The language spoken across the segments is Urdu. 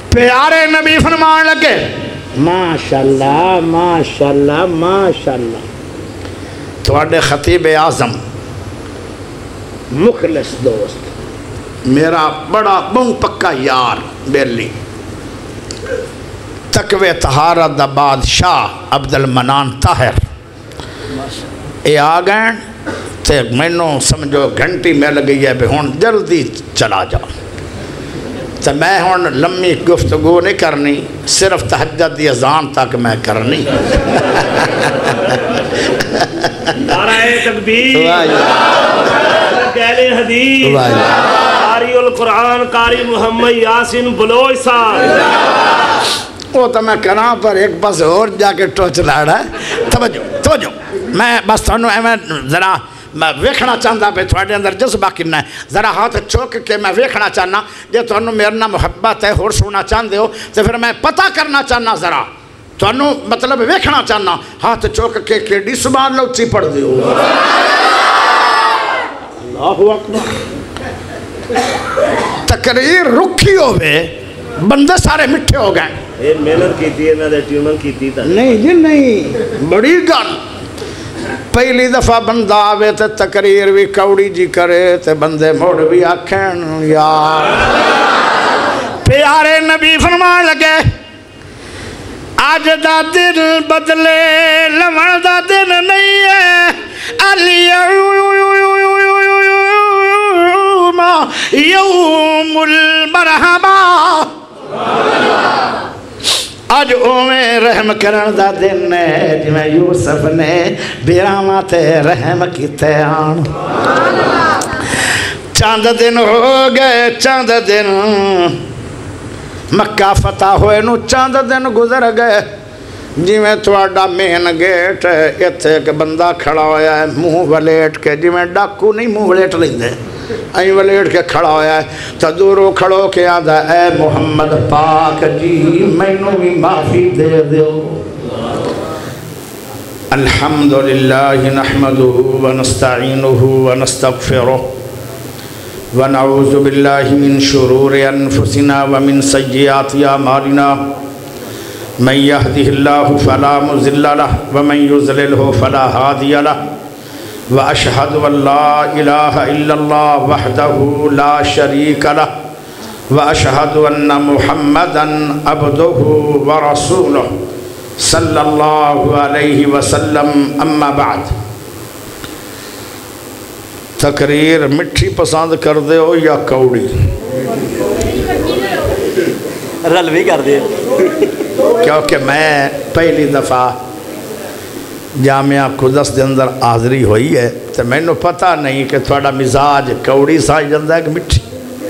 پیارے نبی فرمان لگے ماشاءاللہ ماشاءاللہ ماشاءاللہ، تواڈے خطیب اعظم مخلص دوست، میرا بڑا بہت پکا یار بیلی تقوی طہارت دا بادشاہ عبد المنان طاہر اے آ گئے تے مینوں سمجھو گھنٹی مل گئی ہے بھی ہن جلدی چلا جا، تو میں ہن لمبی گفتگو نہیں کرنی، صرف تہجد دی اذان تک میں کرنی۔ نعرہ تکبیر، اہل حدیث، قاری القرآن قاری محمد یاسین بلوچ صاحب۔ وہ تو میں کراں پر ایک بس اور جا کے ٹوچ لاڑا ہے۔ توجہ میں بس تھانوں میں ذرا میں ویکھنا چاہتا پہ تھوڑے اندر جذبہ کنا ہے، ذرا ہاتھ چوک کے میں ویکھنا چاہنا، جے تھانوں میرے نہ محبت ہے اور سونا چاہتے ہو تو پھر میں پتہ کرنا چاہنا، ذرا تھانوں مطلب ویکھنا چاہنا، ہاتھ چوک کے کیڑی سبحان اللہ اچھی پڑھ دیو۔ اللہ اکبر۔ تقریر رکھی ہوئے بندے سارے مٹھے ہو گئے۔ یہ محنت کیتی ہے، میں ٹیونر کیتی تھا۔ نہیں جی نہیں، بڑی گل پہلی دفعہ بندہ آوے تے تقریر بھی کوڑی جی کرے تے بندے موڑ بھی آکھیں یار۔ پیارے نبی فرمان لگے آج دا دن بدلے لمن دا دن نہیں ہے، یوم المرحمہ، آج اویں رحم کرن دا دن ہے جویں یوسف نے بیراواں تے رحم کیتے آن۔ چاند دن ہو گئے، چاند دن مکہ فتح ہوئے نو چاند دن گزر گئے، جویں تواڈا مین گیٹ ہے ایتھے ایک بندہ کھڑا ہویا ہے منہ ولیٹ کے، جویں ڈاکو نہیں منہ ولیٹ لیندے این ولیٹ کے کھڑا ہویا ہے، تو دورو کھڑو کے آدھا اے محمد پاک جی مینوں بھی معافی دے دیو۔ الحمدللہ نحمدہ ونستعینہ ونستغفرہ ونعوذ باللہ من شرور انفسنا ومن سیئات اعمالنا، من یہدہ اللہ فلا مضل لہ ومن یضللہ فلا ہادی لہ، وأشهد أن لا إله إلا الله وحده لا شريك له، وأشهد أن محمدًا عبده ورسوله صلى الله عليه وسلم، أما بعد۔ تقریر مٹھی پسند کر دے ہو یا کوڑی؟ رل بھی کر دے، کیونکہ میں پہلی دفعہ جامعہ قدس دے اندر حاضری ہوئی ہے تو میں نے پتہ نہیں کہ تھوڑا مزاج کوڑی سا جاندہ ہے کہ مٹھی۔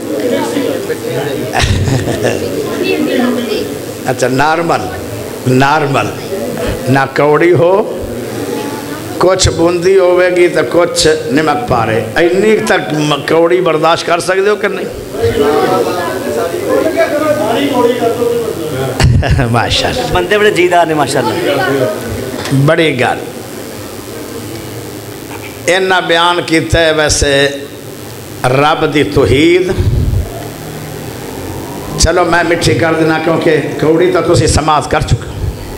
اچھا نارمل نہ کوڑی ہو، کچھ بوندی ہوئے گی تو کچھ نمک پارے، اینی تک کوڑی برداشت کر سکتے ہو کہ نہیں؟ ماشاءاللہ بندے بڑے جیدار نے ماشاءاللہ۔ بڑی گل اینا بیان کیتا ہے ویسے رب دی توحید۔ چلو میں مٹھی کر دینا کیونکہ کوڑی تو تسی سماعت کر چکا۔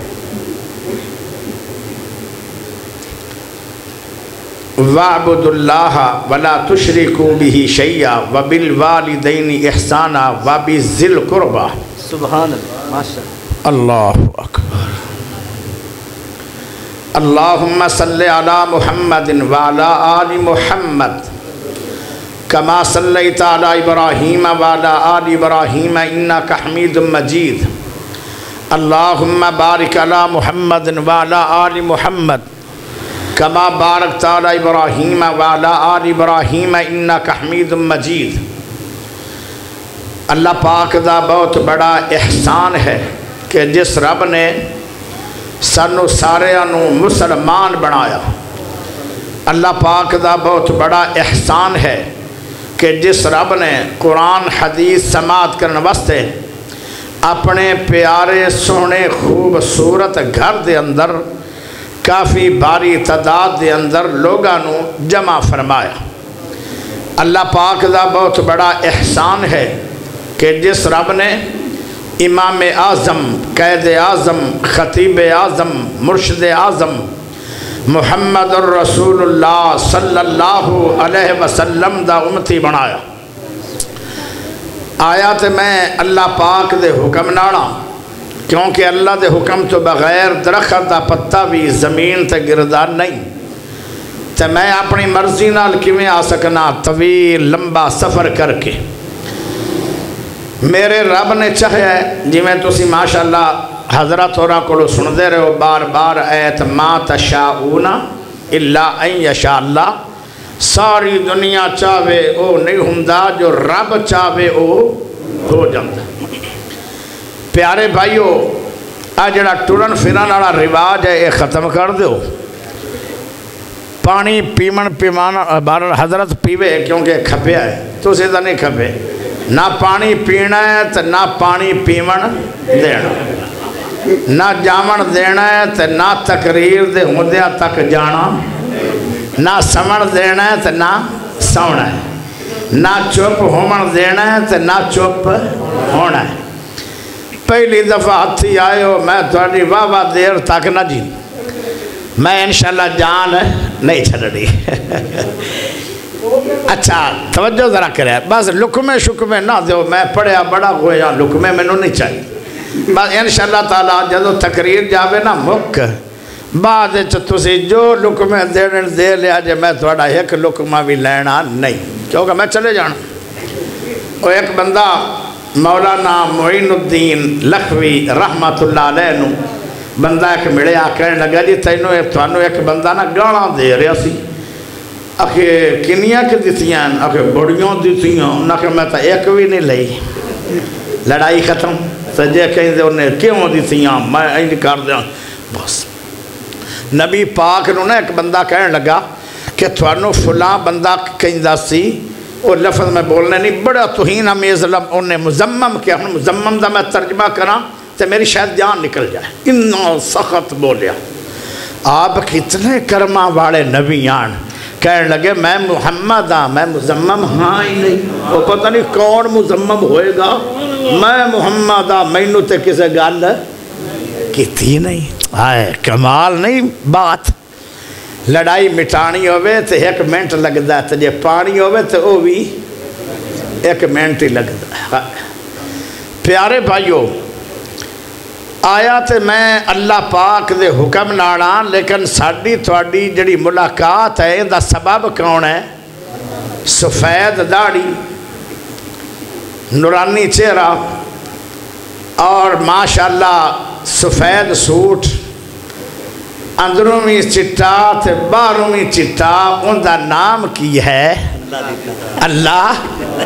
وَاعْبُدُوا اللَّهَ وَلَا تُشْرِكُوا بِهِ شَيْئًا وَبِالْوَالِدَيْنِ إِحْسَانًا وَبِذِي الْقُرْبَى۔ سبحان اللہ ماشاءاللہ۔ اللہ اکبر۔ اللہم صلی علی محمد وعلی آل محمد کما صلیت علی ابراہیم وعلی آل ابراہیم انکا حمید مجید۔ اللہم بارک علی محمد وعلی آل محمد کما بارکت علی ابراہیم وعلی آل ابراہیم انکا حمید مجید۔ اللہ پاک دا بہت بڑا احسان ہے کہ جس رب نے سانو سارے انو مسلمان بنایا۔ اللہ پاک دا بہت بڑا احسان ہے کہ جس رب نے قرآن حدیث سماعت کرنے واسطے اپنے پیارے سونے خوبصورت گھر دے اندر کافی باری تعداد دے اندر لوگانو جمع فرمایا۔ اللہ پاک دا بہت بڑا احسان ہے کہ جس رب نے امام اعظم، قائد اعظم، خطیب اعظم، مرشد اعظم محمد الرسول اللہ صلی اللہ علیہ وسلم دا امتی بنایا۔ آیا تے میں اللہ پاک دے حکم ناڑا، کیونکہ اللہ دے حکم تو بغیر درخت دا پتہ بھی زمین تے گردا نہیں، تے میں اپنی مرضی نال کیویں آ سکنا طویل لمبا سفر کر کے۔ میرے رب نے چاہیا جی میں تسی ماشاءاللہ حضرت ہوراں کولو سندے رہو بار بار ایت ما تشاؤون الا ان یشاء اللہ، ساری دنیا چاہے او نہیں ہوندا، جو رب چاہے او ہو جاندا۔ پیارے بھائیو، آ جڑا ٹرن پھرن والا رواج ہے یہ ختم کر دیو۔ پانی پیمانا بہرحال حضرت پیوے کیونکہ کھپیا ہے، تو سیدھا نہیں کھپے، نہ پانی پینا ہے تو نہ پانی پیمن دینا، نہ جامن دینا ہے تو نہ تقریر دے ہوندیاں تک جانا، نہ سمن دینا ہے تو نہ سونا ہے، نہ چپ ہومن دینا ہے تو نہ چپ ہونا ہے۔ پہلی دفعہ ہاتھی آئے ہو میں تھوڑی واہ دیر تک نہ جی، میں انشاءاللہ جان نہیں چھڑی۔ اچھا توجہ ذرا کرے، بس لکمے شکمے نہ دیو، میں پڑھیا بڑا ہویا لکمے میں نہیں چاہیے۔ بس انشاءاللہ تعالیٰ جدو تقریر جاوے نا مک بعد تسی جو لکمے دے لیا جے میں تھوڑا ایک لکمہ بھی لینا نہیں، کیونکہ میں چلے جانا۔ وہ ایک بندہ مولانا معین الدین لکھوی رحمت اللہ علیہ نو بندہ ایک ملے کہنے لگا جی تینوں ایک بندہ نا گالاں دے رہا سی، آخے کنیاں کے دیتیاں، آخے بڑیوں دیتیاں، انہاں کہ میں تا ایک بھی نہیں لئی۔ لڑائی ختم، سجے کہیں دے انہیں کیوں دیتیاں، میں این کر دیا۔ بس نبی پاک نو نے ایک بندہ کہنے لگا کہ تھوانو فلاں بندہ کہیں دا سی، اور لفظ میں بولنے نہیں، بڑا توہین امیز انہیں مزمم کیا، مزمم دا میں ترجمہ کرا تو میری شاید جان نکل جائے، اتنا سخت بولیا۔ آپ کتنے کرما والے نبی آن، کہنے لگے میں محمد ہاں، میں مزمم ہاں ہی نہیں، وہ پتہ نہیں کون مزمم ہوئے گا، میں محمد ہاں، میں نے تے کسے گال کیتی نہیں۔ آئے کمال نہیں بات، لڑائی مٹانی ہوئے تو ایک منٹ لگتا ہے، جے پانی ہوئے تو وہ بھی ایک منٹ ہی لگتا ہے۔ پیارے بھائیو، آیا تے میں اللہ پاک دے حکم ناڑا، لیکن ساڑی تھوڑی جڑی ملاقات ہے دا سبب کون ہے؟ سفید داڑھی، نورانی چہرہ اور ماشاءاللہ سفید سوٹ، اندروں میں چٹا تے باہروں میں چٹا، ان دا نام کی ہے اللہ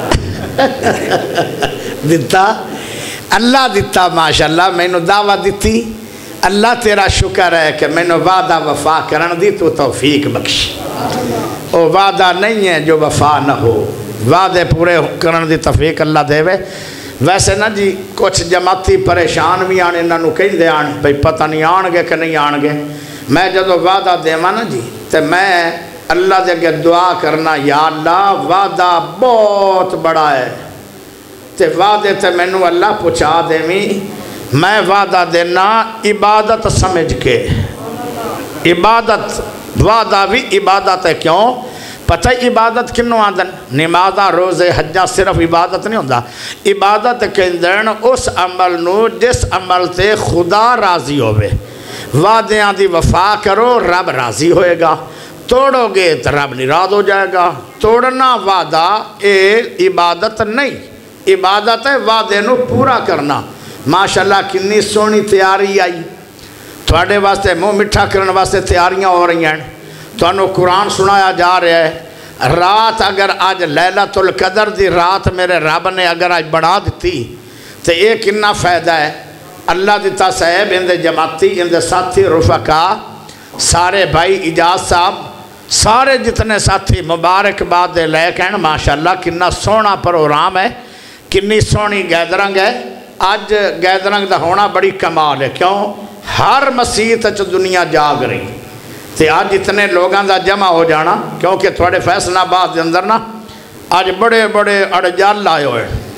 دیتا، اللہ دیتا ماشاءاللہ، میں نے دعویٰ دیتی، اللہ تیرا شکر ہے کہ میں نے وعدہ وفا کرن دی تو توفیق بخش۔ وہ وعدہ نہیں ہے جو وفا نہ ہو، وعدے پورے کرن دی توفیق اللہ دے وے۔ ویسے نا جی کچھ جماعتی پریشان بھی آنے انہوں کہیں دے آن بھئی پتہ نہیں آن گے کہ نہیں آن گے، میں جدو وعدہ دے نا جی تو میں اللہ دے کے دعا کرنا، یا اللہ وعدہ بہت بڑا ہے، تے وعدے تے میں نو اللہ پچھا دے میں وعدہ دینا عبادت سمجھ کے، عبادت وعدہ بھی عبادت ہے، کیوں؟ پتہ عبادت کنوں آدن، نمازہ روزے حجہ صرف عبادت نہیں ہوندہ، عبادت کہندن اس عمل نو جس عمل تے خدا راضی ہوئے، وعدیاں دی وفا کرو رب راضی ہوئے گا، توڑو گے تو رب ناراض ہو جائے گا۔ توڑنا وعدہ اے عبادت نہیں، عبادت ہے وعدے نو پورا کرنا۔ ماشاءاللہ کنی سونی تیاری آئی، تھوڑے واسطے منہ مٹھا کرنے واسطے تیاریاں ہو رہی ہیں، تو قرآن سنایا جا رہا ہے، رات اگر آج لیلۃ القدر دی رات میرے رب نے اگر آج بڑھا دیتی تو یہ کنا فائدہ ہے؟ اللہ دیتا صاحب اندے جماعتی اندے ساتھی رفقا سارے بھائی اجاز صاحب سارے جتنے ساتھی مبارک باد دے لے کہن ماشاءاللہ کنا سونا پروگرام ہے، کنی سونی گیدرنگ ہے۔ آج گیدرنگ دا ہونا بڑی کمال ہے، کیوں؟ ہر مسیح چ دنیا جاگ رہی تے آج اتنے لوگاں دا جمع ہو جانا، کیونکہ تھوڑے فیصلہ آباد دے اندر نا آج بڑے بڑے اڑجال آئے ہوئے،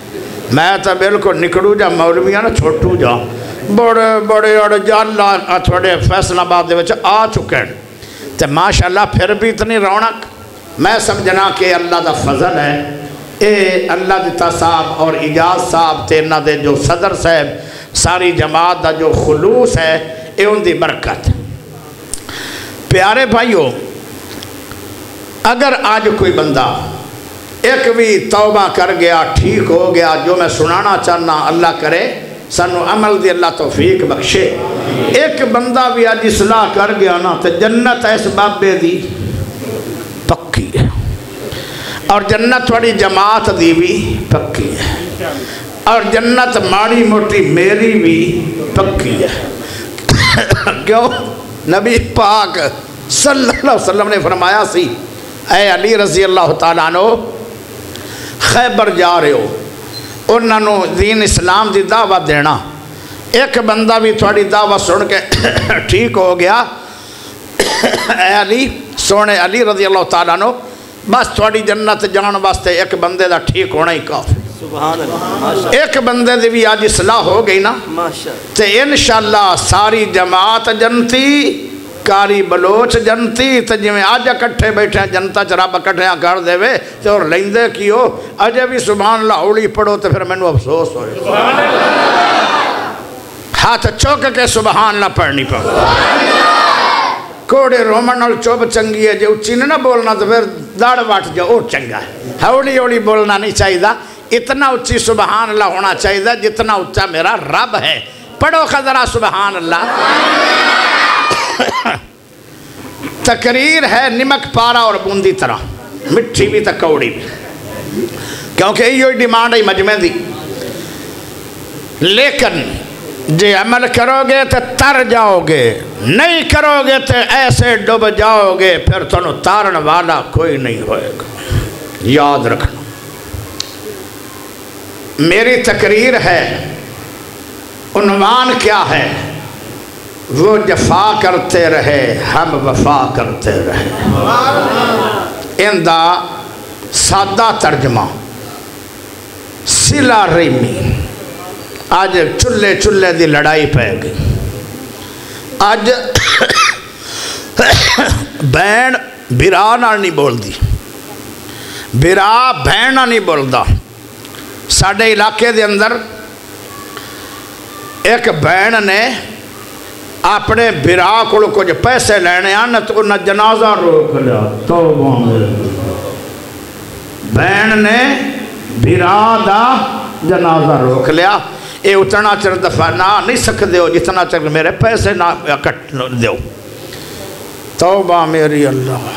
میں تو بالکل نکڑو جا مولویاں نا چھوٹو جا بڑے بڑے اور جالا تھوڑے فیصلہ آباد دے وچ آ چکے ہیں تو ماشاءاللہ پھر بھی اتنی رونق میں سمجھنا کہ اللہ دا فضل ہے اے اللہ دیتا صاحب اور اجاز صاحب تے انہاں دے جو صدر صاحب ساری جماعت دا جو خلوص ہے اے ان دی برکت پیارے بھائیو اگر آج کوئی بندہ ایک بھی توبہ کر گیا ٹھیک ہو گیا جو میں سنانا چاہنا اللہ کرے سانو عمل دی اللہ توفیق بخشے ایک بندہ بھی آج اصلاح کر گیا نا تو جنت اس بابے دی پکی ہے اور جنت تھوڑی جماعت دی بھی پکی ہے اور جنت ماڑی موٹی میری بھی پکی ہے کیوں نبی پاک صلی اللہ علیہ وسلم نے فرمایا سی اے علی رضی اللہ تعالیٰ عنہ خیبر جا رہے ہو انہوں نے دین اسلام دی دعوت دینا ایک بندہ بھی تھوڑی دعوت سن کے ٹھیک ہو گیا اے علی سونے علی رضی اللہ تعالیٰ عنہ بس تھوڑی جنت جان واسطے ایک بندے دا ٹھیک ہونا ہی کافی سبحان اللہ ایک بندے دی بھی آج اصلاح ہو گئی نا تو انشاءاللہ ساری جماعت جنتی کاری بلوچ جنتی تو جی میں آج اکٹھے بیٹھے ہیں جنتا چراب اکٹھے کر دے وے تو اور لیندے کیو اجے بھی سبحان اللہ اولی پڑھو تو پھر میں نے افسوس ہوئے ہاتھ چوک کے سبحان اللہ پڑھنی پڑھو کوڑے رومن اور چوب چنگی ہے جو اچھی نہ بولنا تو پھر داڑ واٹ جو اور چنگا ہے ہولی ہولی بولنا نہیں چاہیے اتنا اچھی سبحان اللہ ہونا چاہیے جتنا اچھا میرا رب ہے پڑھو خضرہ سبحان اللہ تقریر ہے نمک پارا اور بوندی طرح مٹھی بھی تکوڑی بھی کیونکہ یہ ڈیمانڈ ہے مجمع دی لیکن جے عمل کرو گے تو تر جاؤ گے نہیں کرو گے تو ایسے ڈوب جاؤ گے پھر تنو تارن والا کوئی نہیں ہوئے گا یاد رکھنا میری تقریر ہے عنوان کیا ہے وہ جفا کرتے رہے ہم وفا کرتے رہے اندہ سادہ ترجمہ صلہ رحمی آج چلے چلے دی لڑائی پہ گئی آج بین برا نہ نہیں بول دی برا بین نہ نہیں بول دا ساڑھے علاقے دے اندر ایک بین نے اپنے برا کو کچھ پیسے لینے آنے تو انہیں جنازہ روک لیا توبہ میرے بین نے برا دا جنازہ روک لیا اے اتنا چر دفعہ نہ نہیں سکتے ہو جتنا چر میرے پیسے نہ کٹ دیو توبہ میری اللہ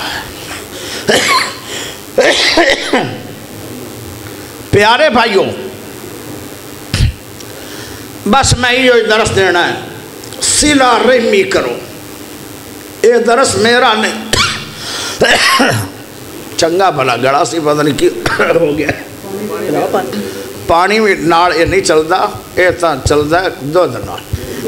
پیارے بھائیوں بس میں یہ درس دینا ہے صلہ رحمی کرو یہ درس میرا نہیں چنگا بھلا گڑا سی پتہ نہیں کیا ہو گیا پانی بھی نال یہ نہیں چلتا یہ تو چلتا ہے دودھ نال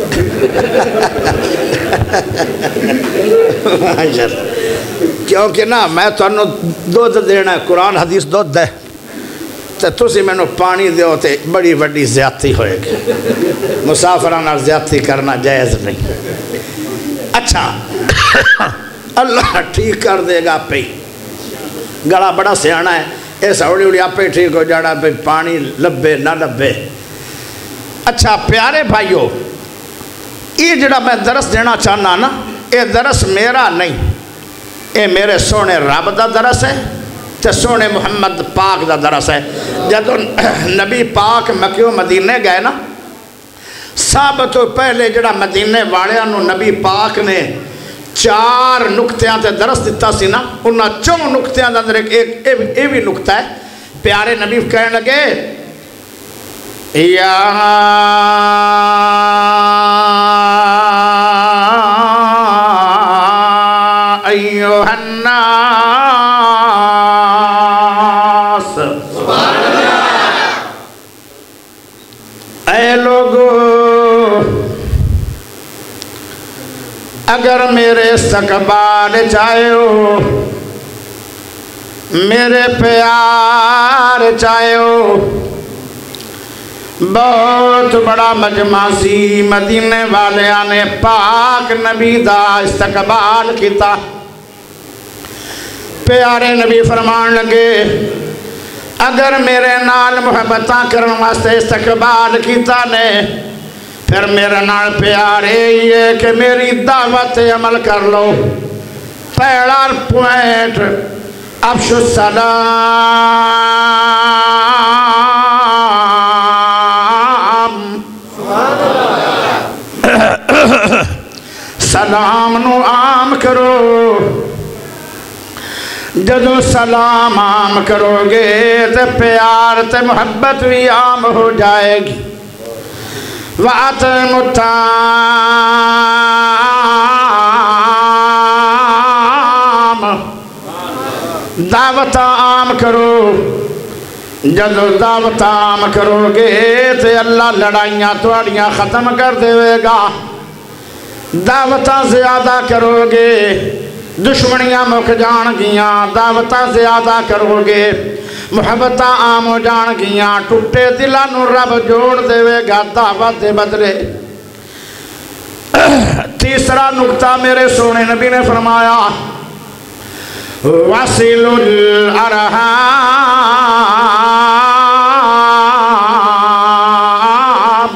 کیونکہ نا میں تو دودھ دینا ہے قرآن حدیث دودھ دے تو تسی میں نے پانی دیو تے بڑی بڑی زیادتی ہوئے گی مسافرانہ زیادتی کرنا جائز نہیں اچھا اللہ ٹھیک کر دے گا پہ گڑا بڑا سیانا ہے ایسا اوڑی اوڑی آپ پہ ٹھیک ہو جانا پہ پانی لبے نہ لبے اچھا پیارے بھائیو یہ جڑا میں درس دینا چاہنا نا یہ درس میرا نہیں یہ میرے سونے رب دا درس ہے تے سونے محمد پاک دا درس ہے جب نبی پاک مکہ و مدینے گئے نا سب تو پہلے جڑا مدینے والے نبی پاک نے 4 نقطیاں تے درس دیتا سی نا انہاں 4 نقطیاں دا اندر ایک بھی نقطہ ہے پیارے نبی کہنے لگے یا ایوہ الناس اے لوگو اگر میرے استقبال چاہے ہو میرے پیار چاہے ہو بہت بڑا مجمع سی مدینے والیاں نے پاک نبی دا استقبال کیتا پیارے نبی فرمان لگے اگر میرے نال محبتاں کرن واسطے استقبال کیتا نے پھر میرے نال پیارے یہ کہ میری دعوت عمل کر لو پہلا پوائنٹ افشو السلام سلام نو عام کرو جدو سلام عام کرو گے تے پیار تے محبت بھی عام ہو جائے گی وَأَطْعِمُوا الطَّعَامَ دعوت عام کرو جدو دعوت عام کرو گے تے اللہ لڑائیاں توڑیاں ختم کر دے گا دعوتاں زیادہ کرو گے دشمنیاں مک جان گیاں دعوتاں زیادہ کرو گے محبتاں عام ہو جان گیاں ٹوٹے دلانو رب جوڑ دے گا دعوت دے بدلے تیسرا نکتہ میرے سونے نبی نے فرمایا وَصِلُ الْأَرْحَامِ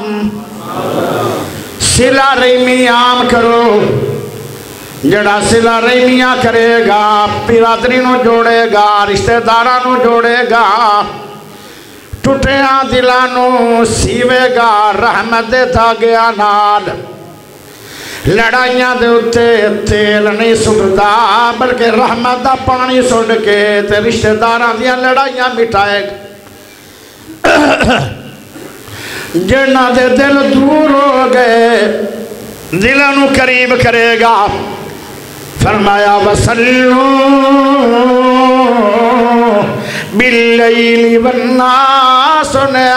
صلہ رحمی عام کرو جڑا صلہ رحمیاں کرے گا برادری نو جوڑے گا رشتہ داراں نو جوڑے گا ٹوٹیاں دلاں نو سیوے گا رحمت دے دھاگیاں نال لڑائیاں دے اتے تیل نہیں سکتا بلکہ رحمت دا پانی سن کے تے رشتہ داراں دیاں لڑائیاں مٹائے گا جنہ دے دل دور ہو گئے دلوں نو قریب کرے گا فرمایا وَصَلُّوا بِاللَّيْلِ وَالنَّاسُ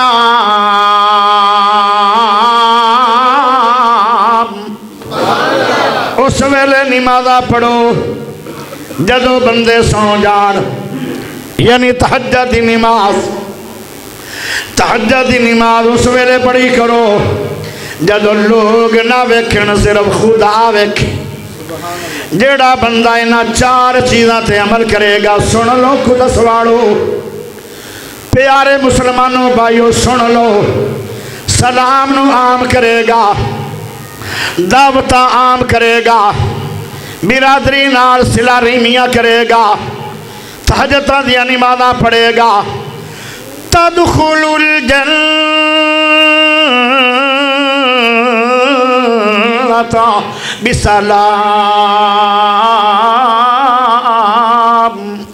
نِيَامٌ اس ویلے نمازہ پڑھو جدو بندے سو جان یعنی تہجد دی نماز تہجد دی نماز اس ویلے پڑھی کرو جدو لوگ نہ ویکھن صرف خدا ویکھیں جیڑا بندہ انہاں چار چیزاں تے عمل کرے گا سن لو خود سوالو پیارے مسلمانوں بھائیو سن لو سلام نو عام کرے گا دعوتاں عام کرے گا برادری نال صلہ رحمیاں کرے گا تہجداں دیاں نمازاں پڑھے گا تدخل الجنة بسلام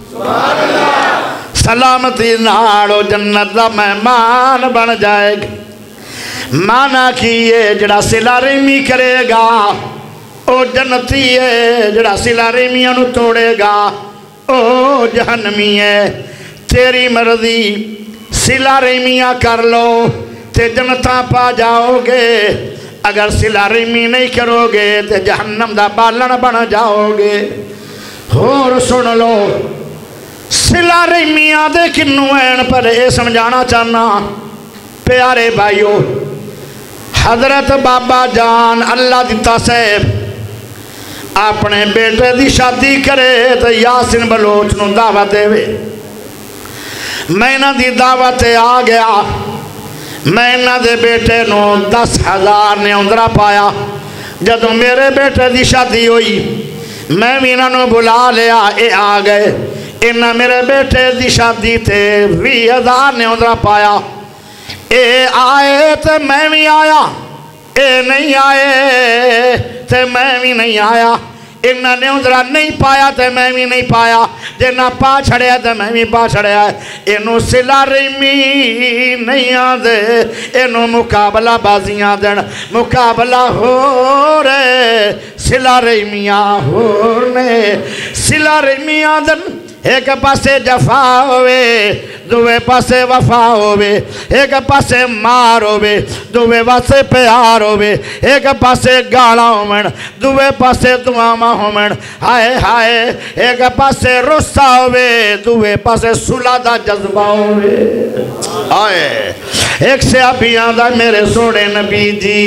سلامتی ناڑو جنت دا مہمان بن جائے گا مانا کیے جڑا صلہ رحمی کرے گا او جنتی ہے جڑا صلہ رحمیاں نو توڑے گا او جہنمی ہے تیری مرضی صلہ رحمیاں کر لو تے جنتاں پا جاؤ گے اگر صلہ رحمی نہیں کرو گے تے جہنم دا بالن بن جاؤ گے اور سن لو صلہ رحمیاں دے کنوں این پر اے سمجھانا چاہنا پیارے بھائیو حضرت بابا جان اللہ دیتا صاحب اپنے بیٹے دی شادی کرے تو یاسین بلوچ نو دعوت دے وے میں نہ دی دعوت آ گیا میں نہ دے بیٹے نو 10,000 نے اندرہ پایا جدو میرے بیٹے دی شادی ہوئی میں بھی انہوں نے بلا لیا اے آ گئے انہاں میرے بیٹے دی شادی تے 20,000 نے اندرہ پایا اے آئے تے میں بھی آیا اے نہیں آئے تے میں بھی نہیں آیا انہاں نے اندرہ نہیں پایا تے میں بھی نہیں پایا جنہ پا چھڑیا تے میں بھی پا چھڑیا انہوں صلہ رحمی نہیں آدھے انہوں مقابلہ بازیاں دن مقابلہ ہو رہے صلہ رحمیاں ہو رہے صلہ رحمیاں دن ایک پاسے جفا ہوئے دوے پاسے وفا ہوئے ایک پاسے مار ہوئے دوے پاسے پیار ہوئے ایک پاسے گالا ہومن دوے پاسے دعاما ہومن ہائے ہائے ایک پاسے رسا ہوئے دوے پاسے صلح دا جذبہ ہوئے آئے ایک صحابی آندا میرے سونے نبی جی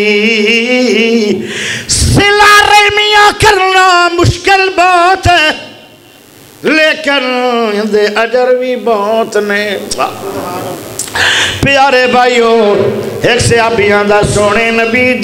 صلہ رحمیاں کرنا مشکل بات ہے لیکن دے اجر بھی بہت نے پیارے بھائیو ایک صحابی آندا سونے نبی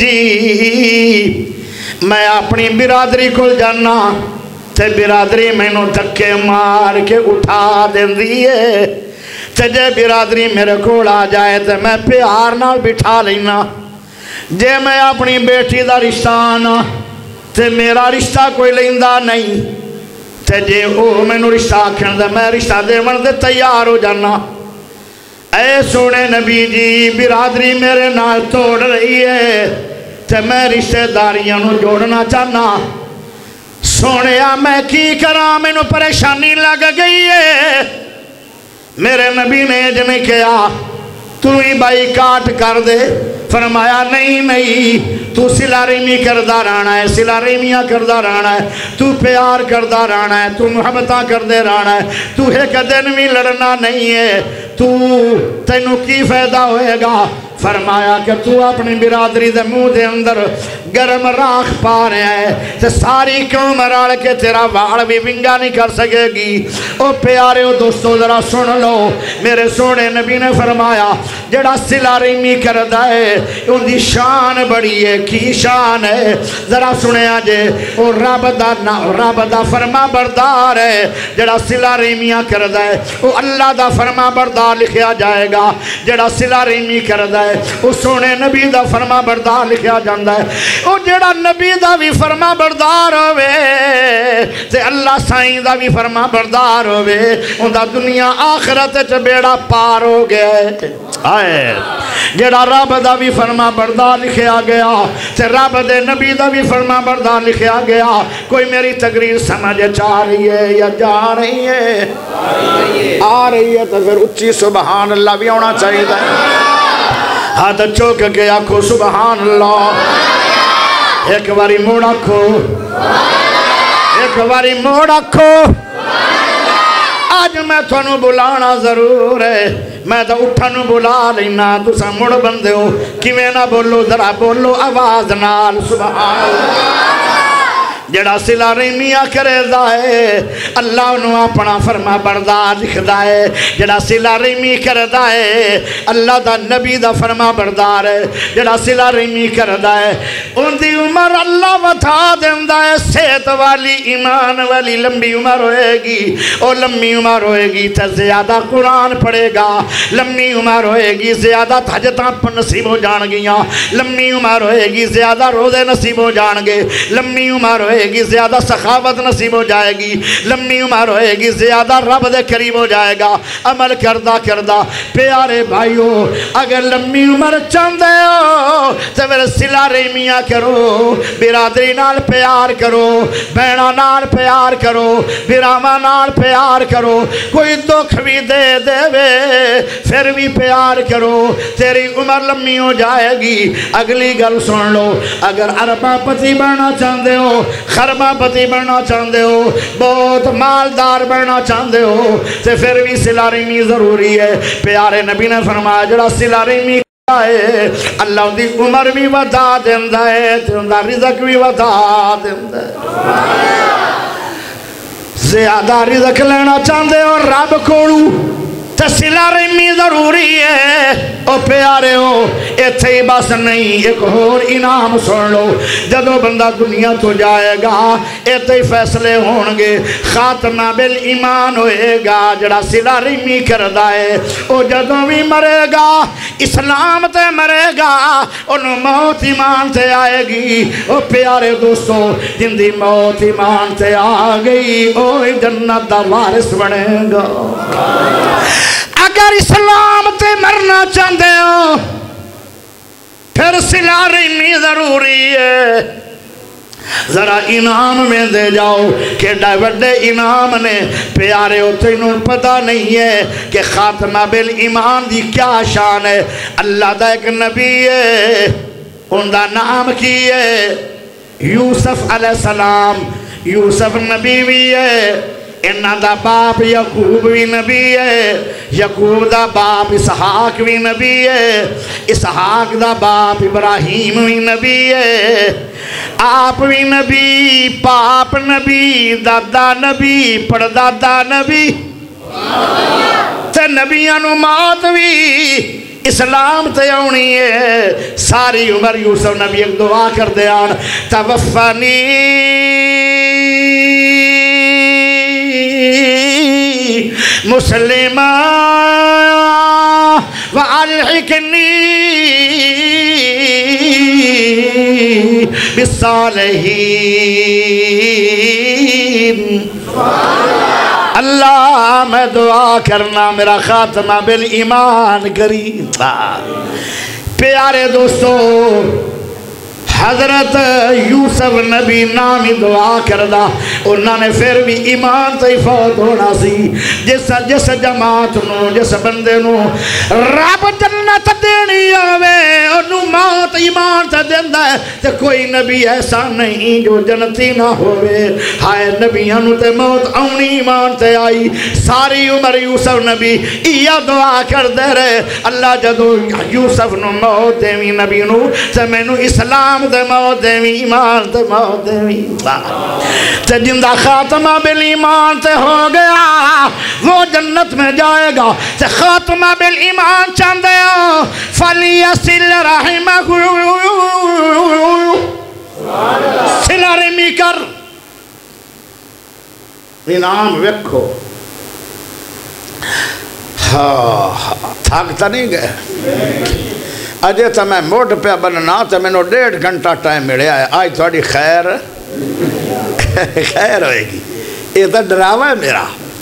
جی میں اپنی برادری کو جانا تے برادری میں نو دھکے مار کے اٹھا دیں دیئے تے جے برادری میرے کول آ جائے تے میں پیار نال بٹھا لینا جے میں اپنی بیٹی دا رشتہ آنا تے میرا رشتہ کوئی لیندہ نہیں تے جے او میں نو رشتہ آکھن دے میں رشتہ دے من دے تیار ہو جانا اے سونے نبی جی برادری میرے نال توڑ رہی ہے تے میں رشتہ داریاں نو جوڑنا چاہنا سونیا میں کی کراں میں نو پریشانی لگ گئی ہے میرے نبی نے جنہیں کہا تو ہی بائی کاٹ کر دے فرمایا نہیں تو صلہ رحمی کردہ رہنا ہے صلہ رحمیاں کردہ رہنا ہے تو پیار کردہ رہنا ہے تو محبتاں کردے رہنا ہے تو ایک دن بھی لڑنا نہیں ہے تو تینوں کی فائدہ ہوئے گا فرمایا کہ تو اپنی برادری دے منہ دے اندر گرم راکھ پا رہے ہیں تے ساری قوم رل کے تیرا وال بھی ونگا نہیں کر سکے گی او پیارے او دوستو ذرا سن لو میرے سونے نبی نے فرمایا جڑا صلہ رحمی کردا ہے ان دی شان بڑی ہے کی شان ہے ذرا سنیا جے او رب دا فرما بردار ہے جڑا صلہ رحمیاں کردا ہے او اللہ دا فرما بردار لکھیا جائے گا جڑا صلہ رحمی کردا ہے او سونے نبی دا فرما بردار لکھیا جاندا ہے او جڑا نبی دا بھی فرما بردار ہوئے تے اللہ سائیں دا بھی فرما بردار ہوئے ان دا دنیا آخرت چ بیڑا پار ہو گیا ہے آئے جڑا رب دا بھی فرما بردار لکھیا گیا تے رب دے نبی دا بھی فرما بردار لکھیا گیا کوئی میری تقریر سمجھ چاہ رہی ہے یا جا رہی ہے آ رہی ہے تو پھر اچھی سبحان اللہ بھی ہونا چاہیے ہاتھ چوک کے آکھو سبحان اللہ ایک باری موڑ آکھو ایک باری موڑ آکھو آج میں تھانو بلانا ضرور ہے میں تو اٹھانو بلا لینا تسا مڑ بندے ہو کیویں نہ بولو ذرا بولو آواز نال سبحان اللہ جڑا صلہ رحمیاں کرے دا ہے اللہ انہوں اپنا فرما بردار لکھدا ہے جڑا صلہ رحمی کردا ہے اللہ دا نبی دا فرما بردار ہے جڑا صلہ رحمی کردا ہے ان دی عمر اللہ وٹھا دیندا ہے صحت والی ایمان والی لمبی عمر ہوئے گی اور لمبی عمر ہوئے گی تے زیادہ قرآن پڑھے گا لمبی عمر ہوئے گی زیادہ تہجداں نصیب ہو جان گیاں لمبی عمر ہوئے گی زیادہ روزے نصیب ہو جان گے لمبی عمر ہوئے گی زیادہ سخاوت نصیب ہو جائے گی لمبی عمر ہوئے گی زیادہ رب دے قریب ہو جائے گا عمل کردہ پیارے بھائیو اگر لمبی عمر چاندے ہو تو پھر صلہ رحمیاں کرو برادری نال پیار کرو بہناں نال پیار کرو براواں نال پیار کرو کوئی دکھ بھی دے دے وے پھر بھی پیار کرو تیری عمر لمبی ہو جائے گی اگلی گل سن لو اگر ارباں پتی بننا چاہتے ہو خرباں پتی بننا چاہتے ہو بہت مالدار بننا چاہتے ہو تو پھر بھی صلہ رحمی ضروری ہے پیارے نبی نے فرمایا جڑا صلہ رحمی ہے اللہ دی عمر بھی ودا دیندا ہے تے اوندا رزق بھی ودا دیندا ہے زیادہ رزق لینا چاہتے ہو رب کولو تے صلہ رحمی ضروری ہے او پیارے ہو ایتھے ہی بس نہیں ایک اور انعام سن لو جدو بندہ دنیا تو جائے گا ایتھے ہی فیصلے ہونگے خاتمہ بالایمان ہوئے گا جڑا صلہ رحمی کردا ہے او جدو بھی مرے گا اسلام تے مرے گا انہوں موت ایمان تے آئے گی او پیارے دوستو جن دی موت ایمان تے آ گئی او جنت دا وارث بنے گا اگر اسلام تے مرنا چاہتے ہو پھر صلہ رحمی ضروری ہے ذرا انعام میں دے جاؤ کہ بڑے انعام نے پیارے ہو تینوں پتہ نہیں ہے کہ خاتمہ بالایمان دی کیا شان ہے اللہ دا ایک نبی ہے ان دا نام کی ہے یوسف علیہ السلام یوسف نبی بھی ہے انہاں دا باپ یعقوب بھی نبی ہے، یعقوب دا باپ اسحاق بھی نبی ہے، اسحاق دا باپ ابراہیم بھی نبی ہے، آپ بھی نبی، باپ نبی، دادا نبی، پردادا نبی، تے نبیاں نو موت بھی اسلام تے آنی ہے۔ ساری عمر یوسف نبی ایک دعا کر دیان، توفنی مسلمہ وَأَلْحِقْنِي بِالصَّالِحِينَ۔ اللہ میں دعا کرنا میرا خاتمہ بالایمان قریب۔ پیارے دوستو، حضرت یوسف نبی نامی دعا کردہ، انہوں نے پھر بھی ایمان تے فوت ہونا سی۔ جس جماعت نو، جس بندے نو رب جنت دینی آوے، انہوں موت ایمان تے دیندہ ہے، تے کوئی نبی ایسا نہیں جو جنتی نہ ہوئے۔ ہائے نبیاں نو تے موت آنی ایمان تے آئی۔ ساری عمر یوسف نبی یہ دعا کر دے رہے، اللہ جدو یوسف نو موت دیوی نبی نو، تے میں نو اسلام تے موت دیوی، ایمان تے موت دیوی، تے جندہ خاتمہ بالایمان تے ہو گیا وہ جنت میں جائے گا۔ تے خاتمہ بالایمان چاندے ہو فَلْيَصِلْ رَحِمَهُ، صلہ رحمی کر، انعام وکھو۔ تھاکتا نہیں گئے اجے تو میں موٹ پہ بننا تو میں نے 1.5 گھنٹہ ٹائم ملے آئے، آج تھوڑی خیر ہوئے گی۔ یہ تو ڈراوا ہے میرا،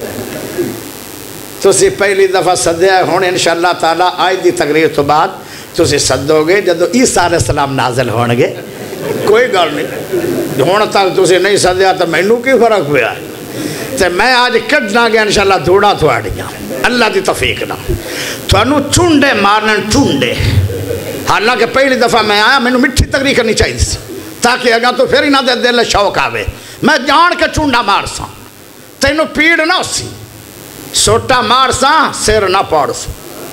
تسی پہلی دفعہ صدیہ ہونے انشاءاللہ تعالیٰ آج دی تقریر تو بعد تسی صدو گے جدو عیسیٰ علیہ السلام نازل ہونگے، کوئی گل نہیں ہونا تک تسی نہیں صدیہ تو میں نو کی فرق ہویا ہے۔ تو میں آج کٹنا گیا انشاءاللہ دھوڑا تھوڑیاں اللہ دی توفیق نہ تو انو چونڈے مارنن چونڈے۔ حالانکہ پہلی دفعہ میں آیا میں نے مٹھی تقریر کرنی چاہیے سی تاکہ اگا تو پھر ہی نہ دے دل شوق آوے، میں جان کے چونڈا مار سا تینو پیڑ نہ سی، سوٹا مار سا سیر نہ پاڑ سا۔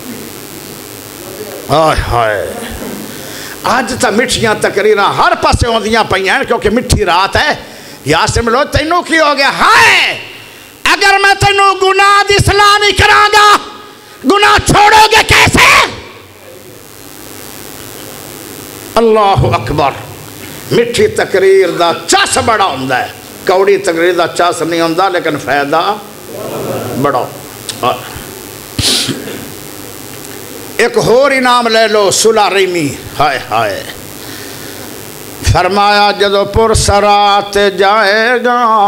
آئے ہائے آج تا مٹھیاں تقریراں ہر پاسے ہوندیاں پہیاں ہیں کیونکہ مٹھی رات ہے۔ یاسم لو تینو کی ہو گیا؟ ہائے اگر میں تینو گناہ دی اصلاح نہیں کراں گا گناہ چھوڑو گے کیسے؟ اللہ اکبر۔ مٹھی تقریر دا چاس بڑا ہوندہ ہے، کوڑی تقریر دا چاس نہیں ہوندہ لیکن فائدہ بڑا۔ ایک اور انعام لے لو صلح رحمی۔ ہائے ہائے فرمایا جدو پرسرات جائے گا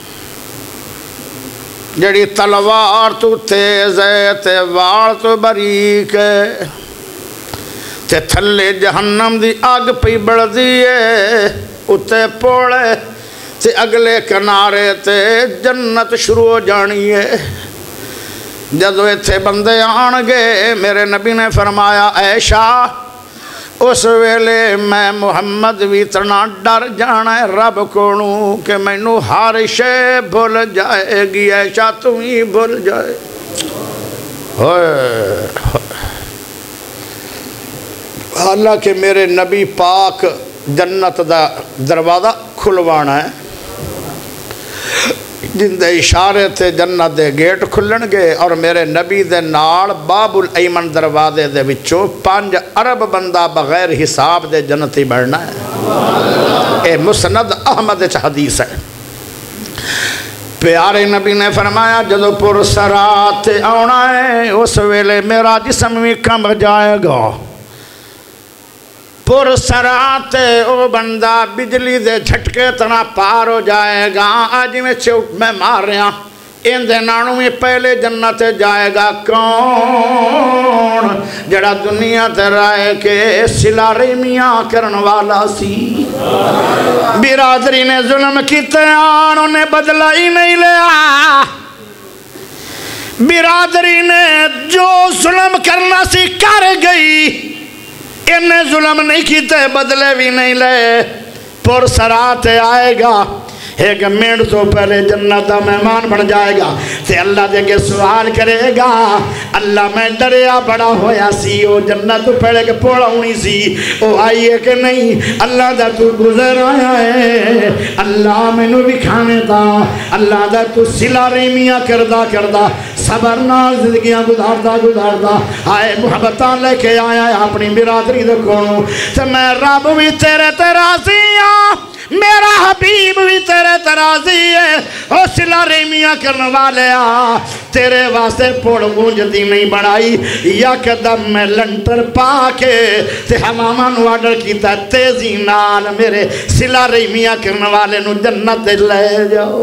جڑی تلوار تو تیز ہے تے وار تو باریک ہے، تے تھلے جہنم دی آگ پی بڑھ دیئے اتے پوڑے تے اگلے کنارے تے جنت شروع ہو جانی ہے۔ جدو ایتھے بندے آنگے میرے نبی نے فرمایا عائشہ اس ویلے میں محمد بھی اتنا ڈر جانا ہے رب کونوں کہ مینوں ہر شے بھول جائے گی، عائشہ تم ہی بھول جائے۔ حالانکہ میرے نبی پاک جنت دا دروازہ کھلوانا ہے، جن دے اشارے تے جنت دے گیٹ کھلن گے اور میرے نبی دے نال باب الایمن دروازے دے وچوں 5 ارب بندہ بغیر حساب دے جنتی بڑھنا ہے۔ اے مسند احمد چ حدیث ہے۔ پیارے نبی نے فرمایا جدو پرسرات آنا ہے اس ویلے میرا جسم بھی کم جائے گا۔ پرسرات او بندہ بجلی دے جھٹکے تنا پار ہو جائے گا۔ آج میں چوٹ میں مار رہا ان دے نانوں میں پہلے جنت جائے گا کون؟ جڑا دنیا تے رائے کے صلہ رحمیاں کرن والا سی۔ برادری نے ظلم کیتے آن انہیں بدلہ ہی نہیں لیا۔ برادری نے جو ظلم کرنا سی کر گئی، انہیں ظلم نہیں کیتے بدلے بھی نہیں لے۔ پرسرات آئے گا ایک منٹ تو پہلے جنت دا مہمان بن جائے گا تے اللہ دے کے سوال کرے گا اللہ میں ڈریا بڑا ہویا سی او جنت تو پہلے کے پوڑا ہونی سی او آئیے کہ نہیں اللہ دا تو گزر آیا ہے اللہ میں نو بھی کھانے دا اللہ دا تو سلا ریمیاں کردہ صبر نال زندگیاں گزاردا آئے محبتاں لے کے آیا ہے اپنی برادری دے کونوں تے میں رب بھی تیرے تے راضی ہاں میرا حبیب بھی تیرے تے راضی ہے او سلا ریمیاں کرنے والے آ تیرے واسطے پوڑ گونجتی نہیں بڑھائی یا قدم میں لنٹر پا کے تے حمامہ نو آڈر کیتا تیزی نال میرے سلا ریمیاں کرنے والے نو جنت لے جاؤ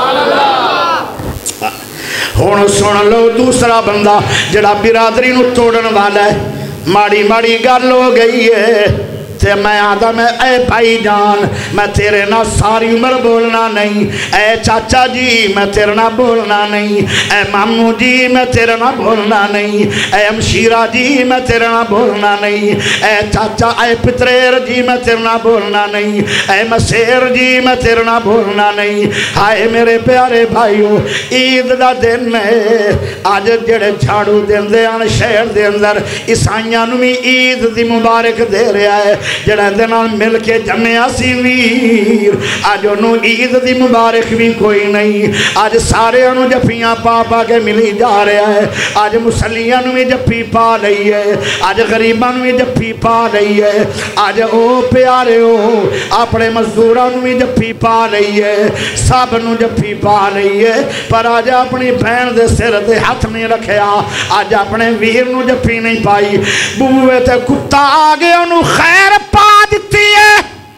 ہون سن لو دوسرا بندہ جڑا برادری نو توڑن والا ہے ماڑی گل ہو گئی ہے تے میں آدھا میں اے بھائی جان میں تیرے نہ ساری عمر بولنا نہیں اے چاچا جی میں تیرے نہ بولنا نہیں اے مامو جی میں تیرے نہ بولنا نہیں اے امشیرہ جی میں تیرے نہ بولنا نہیں اے چاچا اے پتریر جی میں تیرے نہ بولنا نہیں اے مسیر جی میں تیرے نہ بولنا نہیں ہائے میرے پیارے بھائیو عید دا دن ہے آج جڑے جھاڑو دن دے آن شہر دے اندر عیسائیاں نو بھی عید دی مبارک دے رہا ہے جڑے دنال مل کے جمعہ سی ویر آج انہوں عید دی مبارک بھی کوئی نہیں آج سارے انہوں جفیاں پا کے ملی جا رہا ہے آج مسلیاں بھی جفی پا لئی ہے آج غریبان بھی جفی پا لئی ہے آج او پیارے ہو اپنے مزدوران بھی جفی پا لئی ہے سب نو جفی پا لئی ہے پر آج اپنی بہن دے سر دے ہاتھ نہیں رکھیا آج اپنے ویر نو جفی نہیں پائی بوئے تے کتا آگے انہوں خیر پا دیتی ہے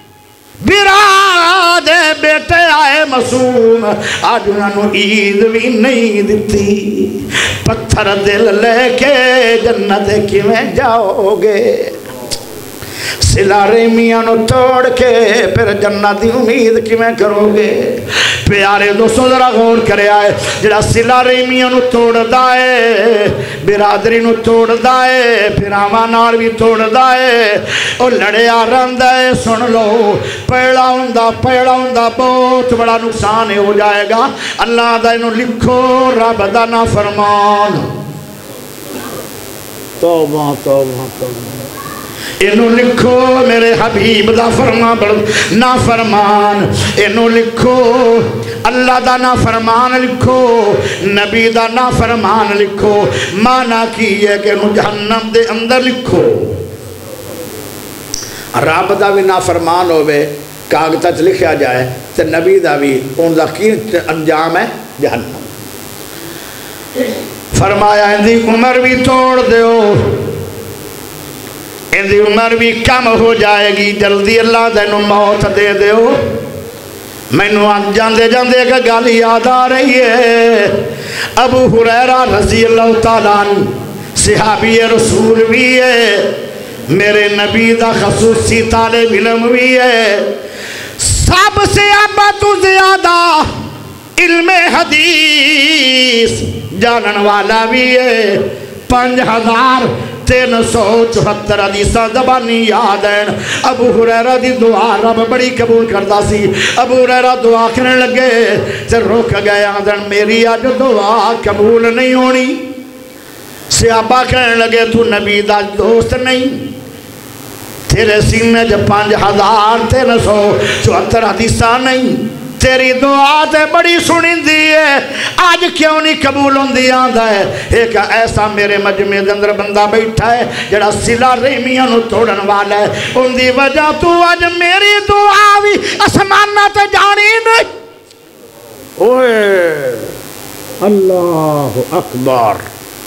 براد بیٹے آئے معصوم آج انہوں عید بھی نہیں دیتی پتھر دل لے کے جنت کیویں جاؤ گے سلا ریمیاں نو توڑ کے پھر جنت دی امید کیویں کرو گے پیارے دوستوں ذرا غور کرے آئے جڑا سلا ریمیاں نو توڑ دائے برادری نو توڑ دائے پھر آمانار بھی توڑ دائے اور لڑے آران دائے سن لو پیڑا ہوندہ بہت بڑا نقصان ہو جائے گا اللہ دائے نو لکھو رب دا نافرمان توبہ انہوں لکھو میرے حبیب دا نافرمان انہوں لکھو اللہ دا نافرمان لکھو نبی دا نافرمان لکھو مانا کی ہے کہ انہوں جہنم دے اندر لکھو رب دا بھی نافرمان ہوئے کاغذات لکھیا جائے تو نبی دا بھی ان دا کی انجام ہے جہنم فرمایا اندھی عمر بھی توڑ دیو اندھی عمر بھی کم ہو جائے گی جلدی اللہ دینو موت دے دیو میں نو جاندے ایک گل یاد آ رہی ہے ابو ہریرہ رضی اللہ تعالیٰ عنہ صحابی رسول بھی ہے میرے نبی دا خصوصی طالب علم بھی ہے سب سے ابا تو زیادہ علم حدیث جانن والا بھی ہے 5374 حدیثاں زبانی یاد ہیں ابو ہریرہ دی دعا رب بڑی قبول کرتا سی ابو ہریرہ دعا کرنے لگے تے روک گئے آدھن میری آج دعا قبول نہیں ہونی صحابہ کہنے لگے تو نبی دا دوست نہیں تیرے سینے جو 5374 حدیثاں نہیں تیری دعا تے بڑی سنی دی ہے آج کیوں نہیں قبول ہوندی آندا ہے ایک ایسا میرے مجمع دے اندر بندہ بیٹھا ہے جڑا سلا ریمیاں نو توڑن والا ہے ان دی وجہ تو آج میری دعا بھی اسمانہ تے جانی نہیں اوئے اللہ اکبر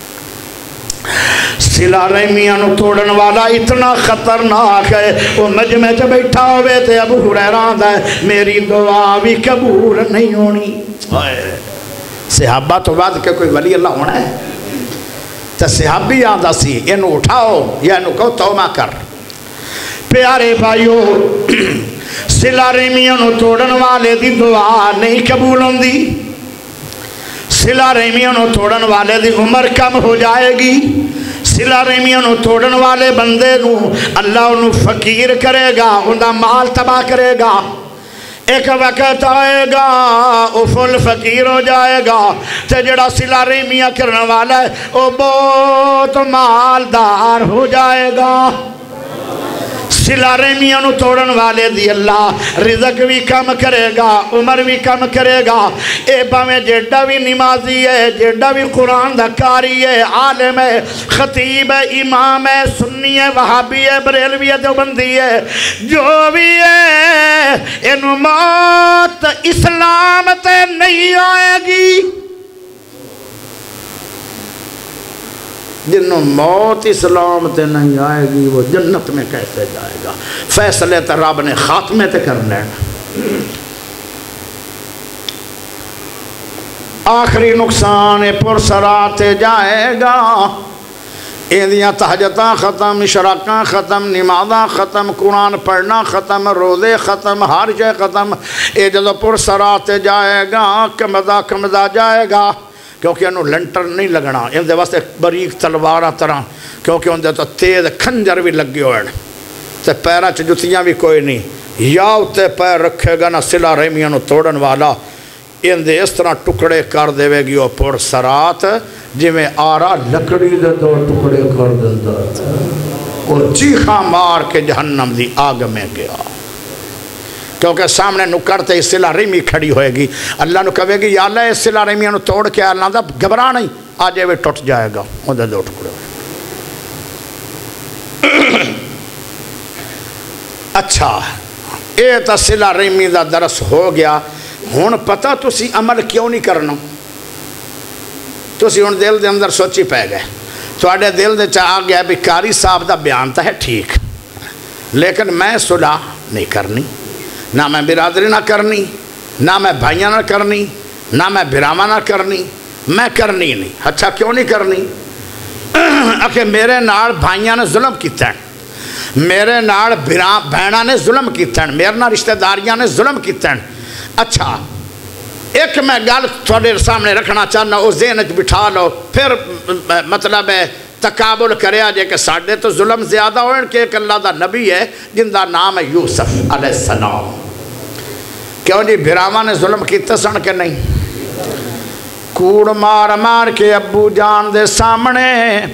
سلا ریمیاں نو توڑن والا اتنا خطرناک ہے وہ مجمع چ بیٹھا ہوئے تے ابو ہریرہ آندا ہے میری دعا بھی قبول نہیں ہونی صحابہ تو بعد کہ کوئی ولی اللہ ہونا ہے تو صحابی آندا سی انہوں اٹھاؤ یا انہوں کہو توبہ کر پیارے بھائیو سلا ریمیاں نو توڑن والے دی دعا نہیں قبول ہوندی سلا ریمیاں نو توڑن والے دی عمر کم ہو جائے گی سلا ریمیاں نو توڑن والے بندے نو اللہ انہوں فقیر کرے گا انہوں مال تباہ کرے گا ایک وقت آئے گا وہ فل فقیر ہو جائے گا تے جڑا صلہ رحمیاں کرنے والا ہے وہ بہت مالدار ہو جائے گا صلہ رحمیاں نو توڑن والے دی اللہ رزق بھی کم کرے گا عمر بھی کم کرے گا اے باویں جیڑا بھی نمازی ہے جیڑا بھی قرآن دا قاری ہے عالم ہے خطیب ہے امام ہے سنی ہے وہابی ہے بریلوی ہے دیوبندی ہے جو بھی ہے انو موت اسلام تے نہیں آئے گی جنہوں موت اسلام تے نہیں آئے گی وہ جنت میں کیسے جائے گا فیصلے تے رب نے خاتمے تے کرنے آخری نقصان پرسرات جائے گا ایندیاں تہجداں ختم اشراقاں ختم نمازاں ختم قرآن پڑھنا ختم روزے ختم ہر شے ختم اے جدو پرسرات جائے گا کمزہ جائے گا کیونکہ انہوں لنٹر نہیں لگنا ان دے واسطے باریک تلوارہ طرح کیونکہ ان دے تو تیز کھنجر بھی لگے ہوئے تے پیرہ چ جتیاں بھی کوئی نہیں یا اتے پیر رکھے گا نا صلہ رحمیاں نو توڑن والا ان دے اس طرح ٹکڑے کر دے گی وہ پر سرات جی میں آرہ لکڑی دے دو ٹکڑے کر دے اور چیخاں مار کے جہنم دی آگ میں گیا کیونکہ سامنے نکرتے اس صلہ رحمی کھڑی ہوئے گی اللہ نو کہے گی یا اللہ اس صلہ رحمیاں نو توڑ کے اللہ دا گھبرا نہیں آجے وہ ٹوٹ جائے گا وہ دے دو ٹکڑے ہوئے اچھا اے تا صلہ رحمی دا درس ہو گیا ہون پتہ تسی عمل کیوں نہیں کرنا تسی ہون دل دے اندر سوچی پہ گئے تو آڑے دل دے چاہ گیا بھی کاری صاحب دا بیان تا ہے ٹھیک لیکن میں صلح نہیں کرنی نہ میں برادری نہ کرنی نہ میں بھائیاں نہ کرنی نہ میں براما نہ کرنی میں کرنی نہیں اچھا کیوں نہیں کرنی کہ میرے نال بھائیاں نے ظلم کیتا ہے میرے نال بہنہ نے ظلم کیتا ہے میرے نال رشتہ داریاں نے ظلم کیتا ہے اچھا ایک میں گل تھوڑے سامنے رکھنا چاہنا وہ ذہن بٹھا لو پھر مطلب ہے تقابل کرے آجے کہ ساڑھے تو ظلم زیادہ ہوئے کہ ایک اللہ دا نبی ہے جن دا نام ہے یوسف علیہ السلام کیوں جی بھراواں نے ظلم کیتا سن کے نہیں کوڑ مار مار کے ابو جان دے سامنے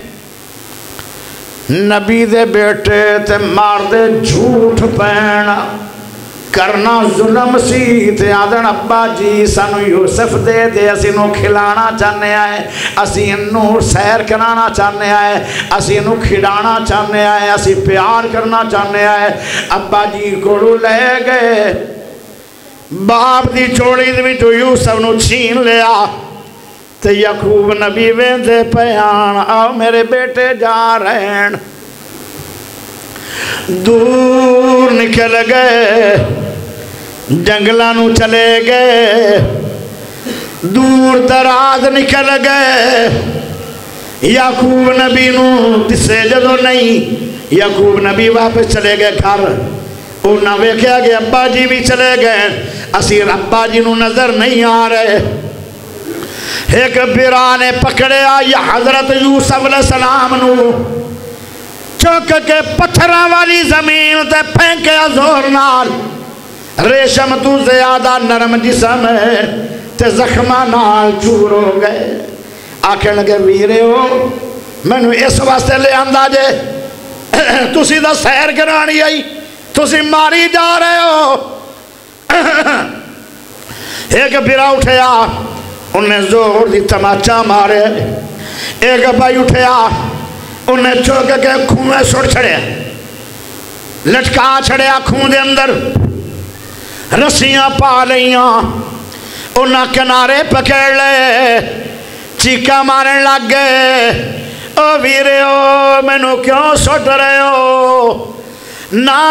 نبی دے بیٹے تے مار دے جھوٹ پہنا کرنا ظلم سی تے آدھن ابا جی سانو یوسف دے دے اسی نو کھلانا چاہنے آئے اسی انو سیر کرانا چاہنے آئے اسی انو کھڑانا چاہنے آئے اسی پیار کرنا چاہنے آئے ابا جی کوڑو لے گئے باپ دی چوڑی دی تو یوسف نو چھین لیا تے یعقوب نبی ویندے پیان آؤ میرے بیٹے جا رہے ہیں دور نکل گئے جنگلاں نو چلے گئے دور دراز نکل گئے یعقوب نبی نو دسے جدو نہیں یعقوب نبی واپس چلے گئے گھر انہاں ویکھیا کہ ابا جی بھی چلے گئے اسی ابا جی نو نظر نہیں آ رہے ایک برا نے پکڑیا یا حضرت یوسف علیہ السلام نو چوک کے پتھراں والی زمین تے پھینکیا زور نال ریشم تو زیادہ نرم جسم ہے تے زخمہ نال چور ہو گئے آکھیں لگے ویرے ہو میں نے اس واسطے لے آندہ جے تسی دا سیر کرانی آئی تسی ماری جا رہے ہو ایک برا اٹھیا انہیں زور دی تماچا مارے ایک بھائی اٹھیا انہیں چوک کے کھوئے سڑ چھڑے لٹکا چھڑیا کھوں دے اندر رسیاں پا لیاں انہیں کنارے پکڑ لے چیکا مارن لگ گئے او ویرے ہو میں نو کیوں سٹ رہے ہو نہ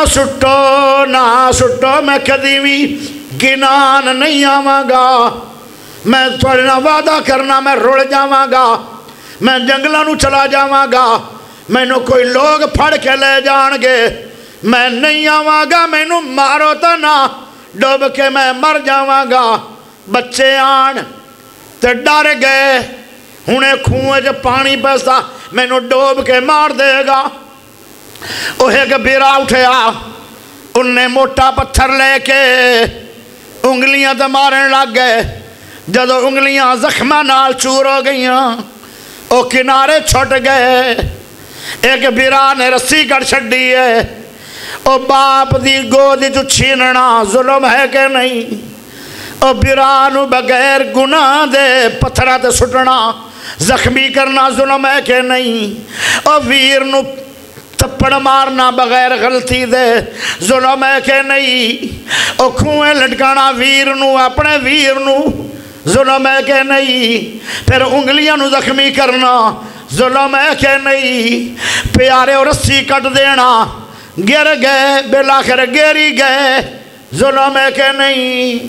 سٹو میں کدی بھی گنان نہیں آواں گا میں تھوڑے نہ وعدہ کرنا میں رڑ جاواں گا میں جنگلاں نو چلا جاواں گا میں نو کوئی لوگ پھڑ کے لے جان گے میں نہیں آواں گا میں نو مارو تا نہ ڈوب کے میں مر جاواں گا بچے آن تے ڈر گئے ہنے کھوئے جو پانی پیسا میں نو ڈوب کے مار دے گا وہ ایک بیرا اٹھیا انہیں موٹا پتھر لے کے انگلیاں تے مارن لگ گئے جدو انگلیاں زخمہ نال چور ہو گئیاں او کنارے چھٹ گئے ایک بیرا نے رسی کر چھڑی ہے او باپ دی گود جو چھیننا ظلم ہے کہ نہیں او بیرانو بغیر گناہ دے پتھرہ تے سٹنا زخمی کرنا ظلم ہے کہ نہیں او ویر نو تپڑ مارنا بغیر غلطی دے ظلم ہے کہ نہیں او کھوئے لٹکانا ویر نو اپنے ویر نو ظلم ہے کہ نہیں پھر انگلیاں نو زخمی کرنا ظلم ہے کہ نہیں پیارے اور رسی کٹ دینا گر گئے بلاخر گیری گئے ظلم ہے کہ نہیں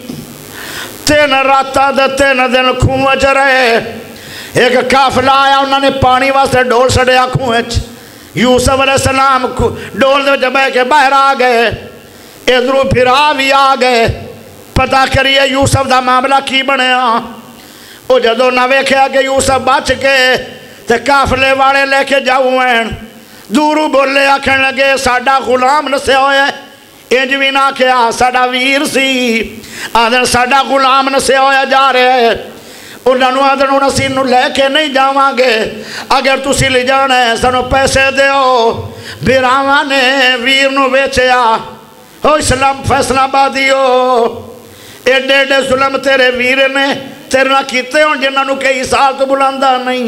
3 راتاں دے 3 دن کھوئے چ رہے ایک قافلہ آیا انہوں نے پانی واسطے ڈول سڑیا کھوئے چ یوسف علیہ السلام ڈول دے جب کے باہر آ گئے ادھروں پھرا بھی آ گئے پتہ کریے یوسف دا معاملہ کی بنیا او جدو نہ ویکھیا کہ یوسف بچ کے تے قافلے والے لے کے جاؤں دورو بولے آکھن لگے ساڈا غلام نسیا ہویا ہے انج بھی نہ کیا ساڈا ویر سی آدھر ساڈا غلام نسیا ہویا جا رہے ہیں انہوں آدھر اسی نو لے کے نہیں جاواں گے اگر تسی لے جانا ہے سانو پیسے دیو بیراواں نے ویر نو بیچیا او اسلام فیصلہ بادیو ایڈے ایڈے ظلم تیرے ویر نے تیرے نہ کیتے ہوں جنہاں نو کئی سال تو بلاندا نہیں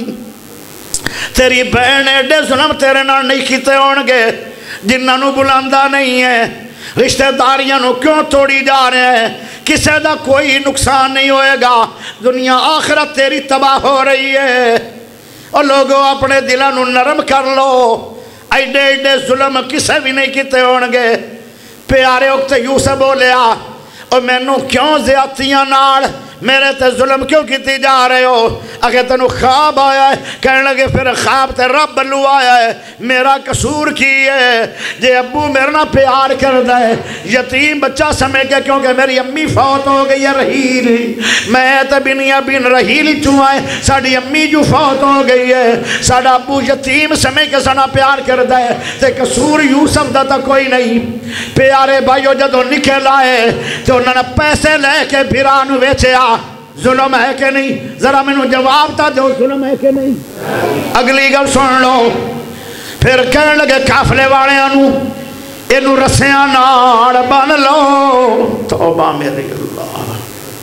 تیری بہن ایڈے ظلم تیرے نہ نہیں کیتے ہوں گے جنہاں نو بلاندا نہیں ہے رشتہ داریاں نو کیوں توڑی جا رہے ہیں کسے دا کوئی نقصان نہیں ہوئے گا دنیا آخرت تیری تباہ ہو رہی ہے اور لوگوں اپنے دلوں نو نرم کر لو ایڈے ایڈے ظلم کسے بھی نہیں کیتے ہوں گے پیارے وقت یوسف بولیا اور میں نو کیوں زیادتیاں نال میرے تے ظلم کیوں کیتی جا رہے ہو اگر تنو خواب آیا ہے کہنے لگے پھر خواب تے رب بلو آیا ہے میرا قصور کی ہے جے ابو میرے نہ پیار کردہ ہے یتیم بچہ سمے کے کیونکہ میری امی فوت ہو گئی ہے رحیل میں تے بنیا بن رحیل چوائے ساڑی امی جو فوت ہو گئی ہے ساڑا ابو یتیم سمے کے سنا پیار کردہ ہے تے قصور یوسف دا تا کوئی نہیں پیارے بھائیو جدو نکل آئے تو انہوں نے پیسے لے کے بھیرانو بیچیا ظلم ہے کہ نہیں ذرا میں نے جواب تا دو ظلم ہے کہ نہیں اگلی گل سن لو پھر کہنے لگے قافلے والے انو انو رسیاں نال بن لو توبہ میری اللہ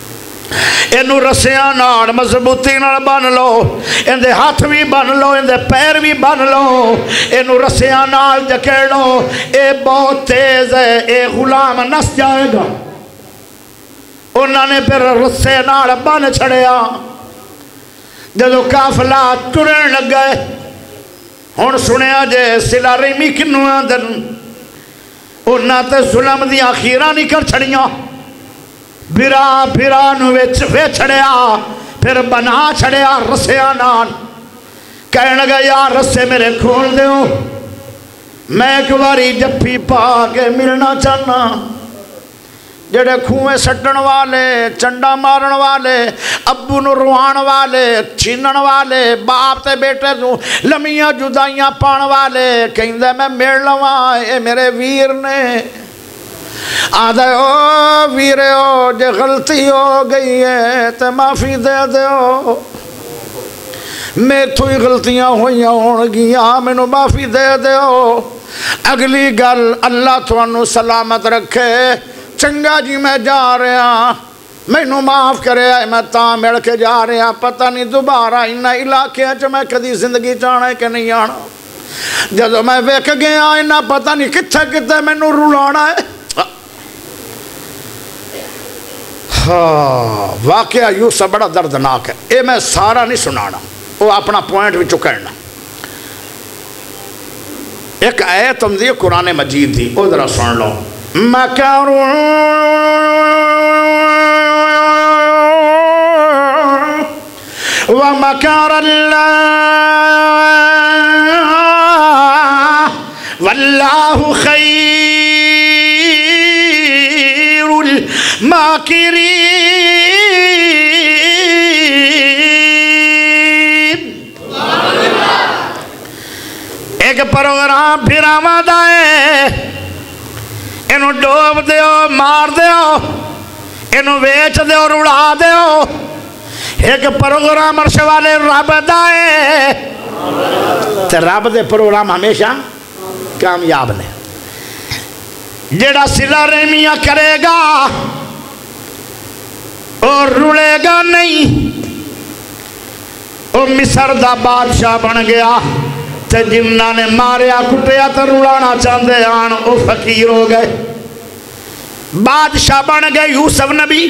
انو رسیاں نال مضبوطی نال بن لو اندے ہاتھ بھی بن لو اندے پیر بھی بن لو انو رسیاں نال جکڑ لو اے بہت تیز ہے اے غلام نس جائے گا انہوں نے پھر رسے نال بن چھڑیا جدو قافلہ ٹرن لگ گئے ہن سنیا جے سلا ریمی کنوں آدن انہاں تے ظلم دی آخیرہ نہیں کر چھڑیاں بھرا نو وے چھڑیا پھر بنا چھڑیا رسیاں نال کہنے لگا یار رسے میرے کھول دیو میں ایک باری جپی پا کے ملنا چاہنا جڑے کھوئے سٹن والے چنڈا مارن والے ابو نو روان والے چھینن والے باپ تے بیٹے نو لمیاں جدائیاں پان والے کہیں دے میں میڑ لواں اے میرے ویر نے آدھے او ویرے او جے غلطی ہو گئی ہے تے معافی دے دیو میں توی غلطیاں ہوئیاں ہونگیاں میں نو معافی دے دیو اگلی گل اللہ توانو سلامت رکھے چنگا جی میں جا رہا میں نو معاف کرے میں تاں مڑ کے جا رہا پتہ نہیں دوبارہ انہا علاقے چ میں کدی زندگی چاہنا ہے کہ نہیں آنا جدو میں ویک گیا انہا پتہ نہیں کتھے کتھے میں نو رولانا ہے واقعہ یوسف بڑا دردناک ہے اے میں سارا نہیں سنانا وہ اپنا پوائنٹ بھی چکرنا ایک آیت تمدی قرآن مجید تھی وہ ذرا سن لو مکروا ومکر اللہ واللہ خیر الماکرین ایک پروگرام پھر آمدہ ہے انہوں ڈوب دیو مار دیو انہوں ویچ دے اور اڑا دے ہو ایک پروگرام عرش والے رب دائے تے رب دے پروگرام ہمیشہ کامیاب نے جڑا صلہ رحمیاں کرے گا اور رڑے گا نہیں وہ مصر دا بادشاہ بن گیا تے جنہاں نے ماریا کٹیا تے رڑانا چاندے آن وہ فقیر ہو گئے بادشاہ بن گئے یوسف نبی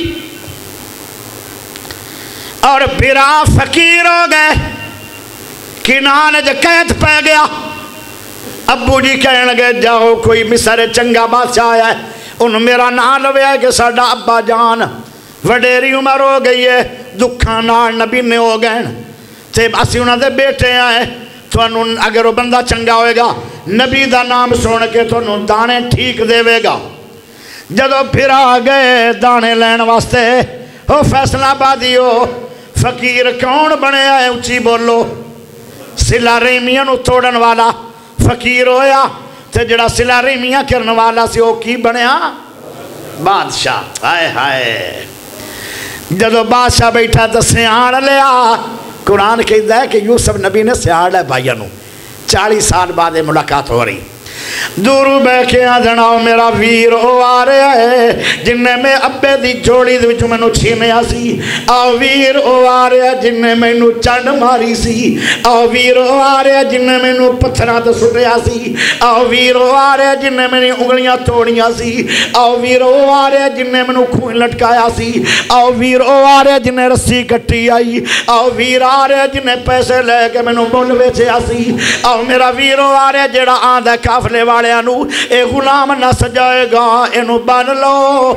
اور بھرا فقیر ہو گئے کنان جو قید پہ گیا ابو جی کہنے لگے جاؤ کوئی مصر چنگا بادشاہ آیا ہے انہوں میرا نام لوے ہے کہ ساڈا ابا جان وڈیری عمر ہو گئی ہے دکھاں نال نبی نے ہو گئے تے اسی انہوں دے بیٹے آئے تو اگر وہ بندہ چنگا ہوئے گا نبی دا نام سن کے تو دانے ٹھیک دے گا جدو پھر آ گئے دانے لین واسطے وہ فیصلہ آبادی ہو فقیر کون بنے آئے اچھی بولو صلہ رحمیاں نو توڑن والا فقیر ہویا تے جڑا صلہ رحمیاں کرن والا سی وہ کی بنیا بادشاہ ہائے ہائے جدو بادشاہ بیٹھا تو سیاڑ لیا قرآن کہتا ہے کہ یوسف نبی نے سیاڑ لیا بھائیوں 40 سال بعد ملاقات ہو رہی دورو بے کے آدھناؤ میرا ویر او آ رہا ہے جنہیں میں ابے دی جوڑی دے وچوں میں نو چھینیا سی آو ویر او آ رہا ہے جنہیں میں نو چنڈ ماری سی آو ویر او آ رہا ہے جنہیں میں نو پتھرہ تے سٹیا سی آو ویر او آ رہا ہے جنہیں میں نے انگلیاں توڑیاں سی آو ویر او آ رہا ہے جنہیں میں نو کھوئیں لٹکایا سی آو ویر او آ رہا ہے جنہیں رسی کٹی آئی آو ویر آ رہا ہے جنہیں پیسے لے کے میں نو بول بیچیا سی آو میرا ویر او آ رہا ہے جیڑا آندہ کافلے والے انو اے غلام نہ سجائے گا انو بن لو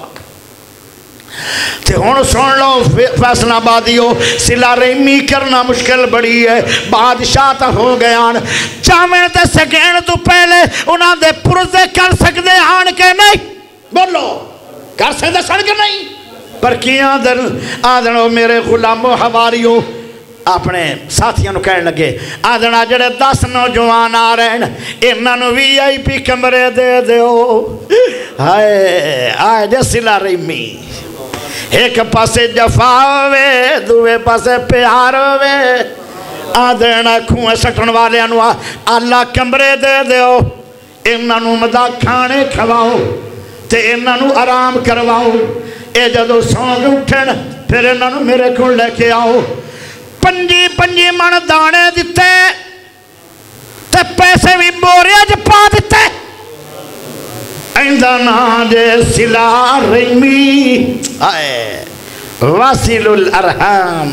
تے ہون سن لو فیصلہ آبادیو صلہ رحمی کرنا مشکل بڑی ہے بادشاہ تا ہو گیا چاویں تے سکین تو پہلے انہاں دے پرزے کر سکتے آن کے نہیں بولو کر سکتے سن کے نہیں پر کی آدھنو میرے غلامو حواریو اپنے ساتھیاں نو کہنے لگے آدھنا جڑے 10 نوجوان آ رہے ہیں انہاں نو VIP کمرے دے دیو ہائے آئے جے صلہ رحمی ایک پاسے جفا ہوئے دوے پاسے پیار ہوئے آدھنا کھوئے سٹن والے انو اللہ کمرے دے دیو انہاں نو مدہ کھانے کھواؤ تے انہاں نو آرام کرواؤ اے جدو سونگ اٹھن پھر انہاں نو میرے کو لے کے آؤ پنجی من دانے دیتے تے پیسے بھی بوریا جا پا دیتے ایندہ نا جے صلہ رحمی آئے واصل الارحام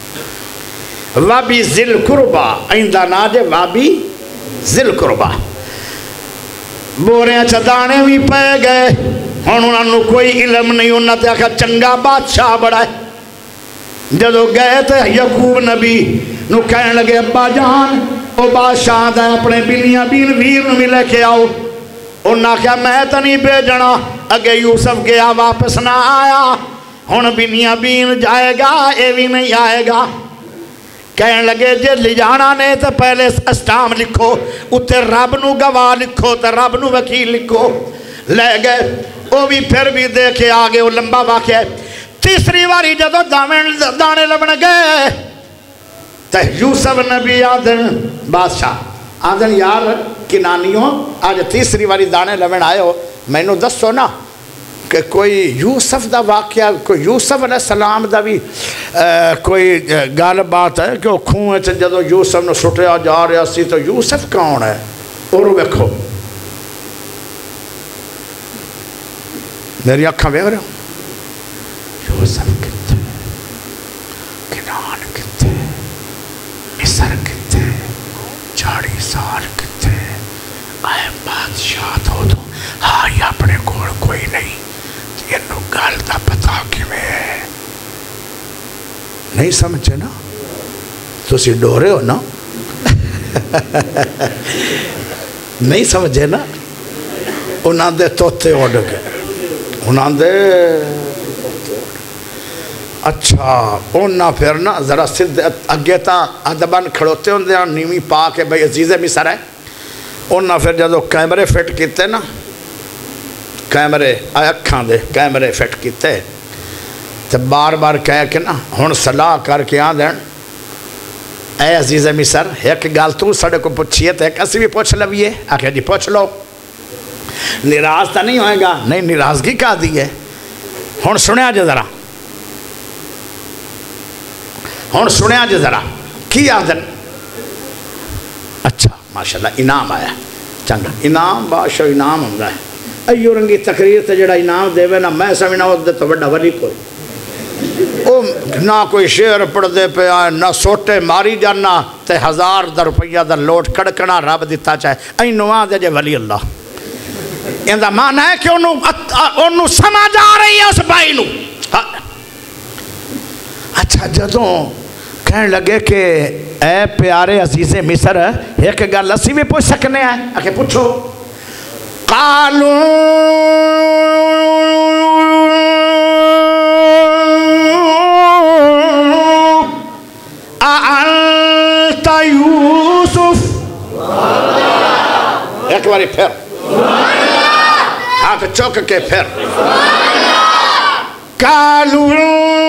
وابی ذل قربہ ایندہ نا جے وابی ذل قربہ بوریاں چا دانے بھی پہ گئے انہوں نے کوئی علم نہیں انہوں نے آکھا چنگا بادشاہ بڑا ہے جدو گئے تھے یعقوب نبی نو کہنے لگے ابا جان او بادشاہ دے اپنے بلیاں بین ویر نو ملے کے آؤ انہاں کہا میں تو نہیں بھیجنا اگے یوسف گیا واپس نہ آیا ہن بلیاں بین جائے گا اے بھی نہیں آئے گا کہنے لگے جے لے جانا نے تو پہلے اسٹام لکھو اتے رب نو گواہ لکھو تو رب نو وکیل لکھو لے گئے وہ بھی پھر بھی دیکھے آگے وہ لمبا واقعہ ہے تیسری واری جدو دانے لبن گئے تو یوسف نبی آدھن بادشاہ آدھن یار کنانیوں آج تیسری واری دانے لبن آئے ہو میں نو دسو نا کہ کوئی یوسف دا واقعہ کوئی یوسف علیہ السلام دا بھی کوئی گال بات ہے کہ وہ کھوئے تھے جدو یوسف نے سٹیا جا رہا سی تو یوسف کون ہے اور ویکھو میری اکھاں ویکھ رہے ہو یوسف کتے کنان کتے مصر کتے 40 سال کتے آئے بادشاہ تو ہاں یہ اپنے کوڑ کوئی نہیں یہ نو گال دا پتا کی میں نہیں سمجھے نا تو اسی ڈورے ہو نا نہیں سمجھے نا انہاں دے توتے اڑ گئے انہاں دے اچھا انہاں پھر نا ذرا سدھ اگے تا ادبان کھڑوتے ہوں دے نیوی پا کے بھئی عزیز مصر ہے انہاں پھر جدو کیمرے فٹ کیتے نا کیمرے اکھاں دے کیمرے فٹ کیتے تو بار بار کہہ کے نا ہن صلاح کر کے آدھن اے عزیز مصر ایک گل تو سڑے کو پوچھیے تو ایک اسی بھی پوچھ لویے آخر جی پوچھ لو نراز تو نہیں ہوئے گا نہیں نرازگی کا دی ہے ہن سنیا جے ذرا ہن سنیا جے ذرا کی آدھن اچھا ماشاءاللہ انعام آیا چنگا انعام بادشاہ انعام ہوں گا ایو رنگی تقریر تے جڑا انعام دے وے نا میں سمجھنا وہ دے تو بڑا ولی کوئی او نہ کوئی شعر پڑھ دے پہ آئے نہ سوٹے ماری جانا تے 1000 روپیہ دا لوٹ کڑکنا رب دیتا چاہے اینو آ دے جے ولی اللہ ان دا معنی ہے کہ انہوں سمجھ آ رہی ہے اس بھائی نو اچھا جدوں کہنے لگے کہ اے پیارے عزیز مصر ایک گل اسی بھی پوچھ سکنے ہیں آکے پوچھو قالوا اانت یوسف ایک باری پھر ہاتھ چوک کے پھر قالوا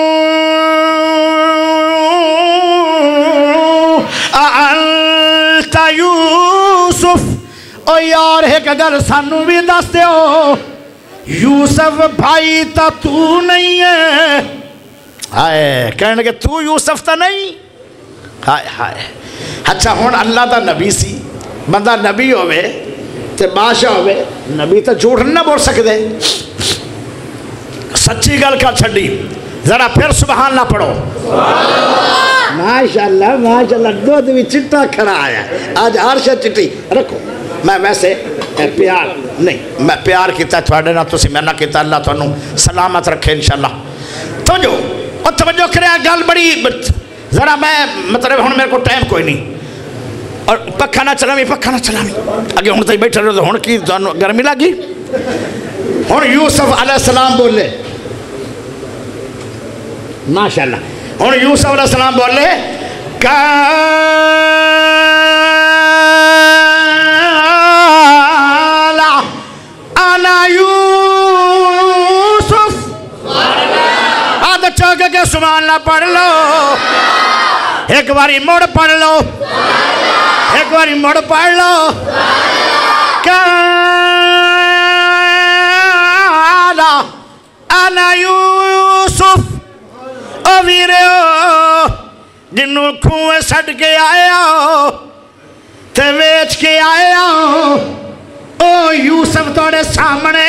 اانت یوسف او یار ایک اگر سانو بھی دس دے ہو یوسف بھائی تا تو نہیں ہے ہائے کہنے کہ تو یوسف تا نہیں ہائے ہائے اچھا ہون اللہ دا نبی سی بندہ نبی ہوئے تے بادشاہ ہوئے نبی تا جھوٹ نہ بول سکتے سچی گل کا چھڑی ذرا پھر سبحان اللہ پڑھو ماشاءاللہ دودھ بھی چٹا کھڑا آیا آج ہر شے چٹی رکھو میں ویسے پیار نہیں میں پیار کیتا ہے تھوڑے نہ تسی میں نہ کیتا اللہ تو انہوں سلامت رکھے انشاءاللہ توجہ اور توجہ کرے گل بڑی ذرا میں مطلب ہوں میرے کو ٹائم کوئی نہیں اور پکھا نہ چلامی اگے ہوں تھی بیٹھے رہے تو ہوں کی گرمی لگی ہوں یوسف علیہ السلام بولے ماشاءاللہ ہوں یوسف علیہ السلام بولے انا یوسف چوک کے سبحان اللہ پڑھ لو ایک باری مڑ پڑھ لو ایک باری مڑ پڑھ لو انا یوسف او ویرے ہو جنہوں کھوئے سٹ کے آیا ہو تے ویچ کے آیا ہو او یوسف توڑے سامنے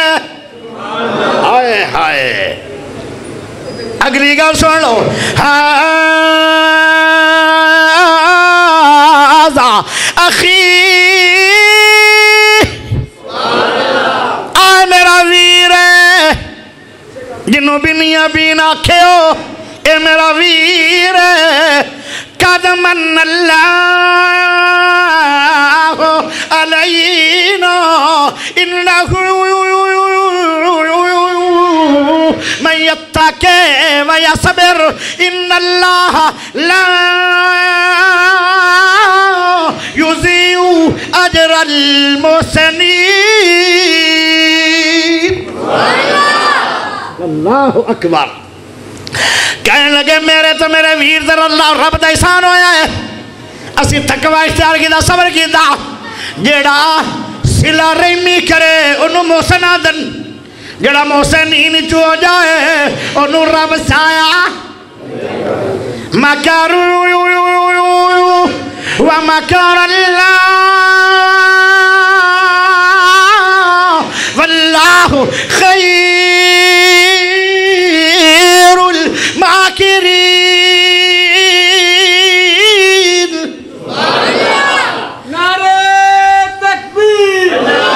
آئے ہائے اگلی گل سن لو ہذا اخی آئے میرا ویر ہے جنہوں بھی میاں بین آکھے ہو اے میرا ویر ہے قد من اللہ علینا انہو من یتقی و یصبر ان اللہ لا یضیع اجر المحسنین اللہ اکبر کہنے لگے میرے تو میرے ویر در اللہ رب دا احسان ہویا ہے اسی تقوی اختیار کی دا صبر کی دا جیڑا صلہ رحمی کرے انہوں محسن آدن جڑا محسنین چو جائے انہوں رب سایا مکروا ومکر اللہ واللہ خیر الماکرین نعرہ تکبیر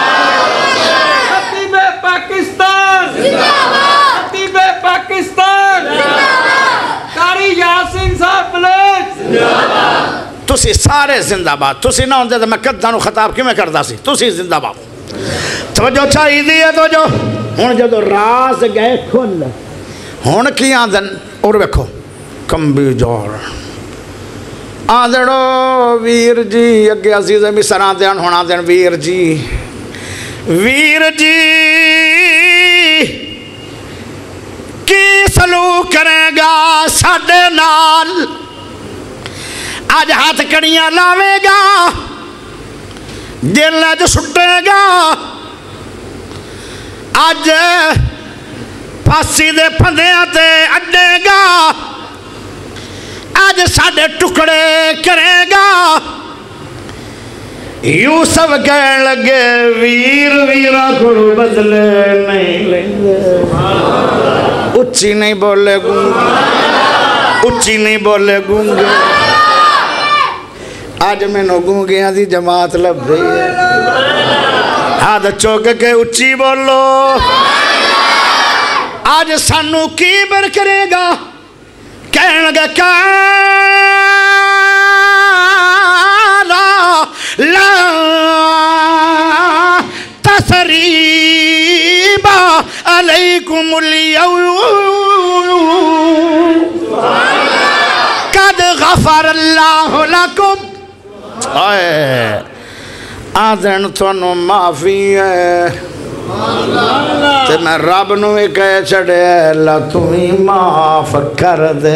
خطیب پاکستان خطیب پاکستان قاری یاسین صاحب بلوچ تسی سارے زندہ بات تسی نہ ہوندے تو میں کدھانو خطاب کی میں کرتا سی تسی زندہ بات توجہ چاہی دی ہے توجہ ہون جدو راز گئے کھل ہون کی آدھن اور بیکھو کم بھی جوڑ آدھنو ویر جی اگے عزیز مصر آدھن ہون آدھن ویر جی ویر جی کی سلوک کرے گا ساڈے نال آج ہاتھ کڑیاں لاوے گا دل جو سٹے گا آج پھانسی دے پھندیاں تے اڈے گا آج ساڈے ٹکڑے کرے گا یوسف کہن لگے ویر ویرا کو بدلے نہیں لیں اچھی نہیں بولے گونگے اچھی نہیں بولے گونگے آج میں نو گونگیاں دی جماعت لب رہی ہے ہاتھ چوک کے اچھی بولو آج سانو کی بر کرے گا کہن لگا کالا لا تثریب علیکم اليوم قد غفر اللہ لکم آدھن تھونو معافی ہے تے میں رب نو ہی کہے چھڑے اللہ تمہیں معاف کر دے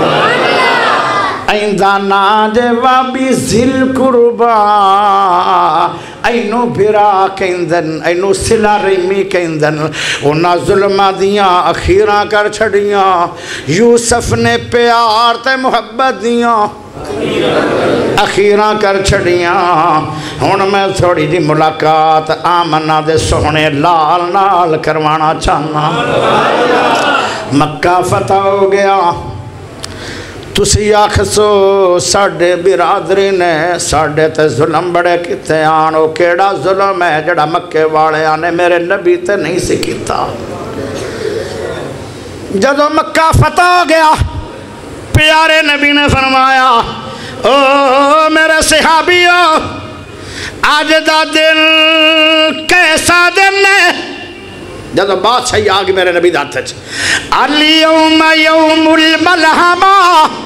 ایندہ نا جوابی ذل قربا اینو بھرا کہندن اینو سلا ریمی کہندن اونا ظلمہ دیاں اخیراں کر چھڑیاں یوسف نے پیار تے محبت دیاں اخیراں کر چھڑیاں ہون میں تھوڑی جی ملاقات آمنہ دے سونے لال نال کروانا چاہنا مکہ فتح ہو گیا تسی آخسو ساڑھے برادری نے ساڑھے تے ظلم بڑے کتے آنو کیڑا ظلم ہے جڑا مکے والے آنے میرے نبی تے نہیں سکھیتا جدو مکہ فتح ہو گیا پیارے نبی نے فرمایا او میرے صحابیو آج دا دن کیسا دن ہے جدو بات صحیح آگے میرے نبی داتے چھے اليوم یوم الملحمہ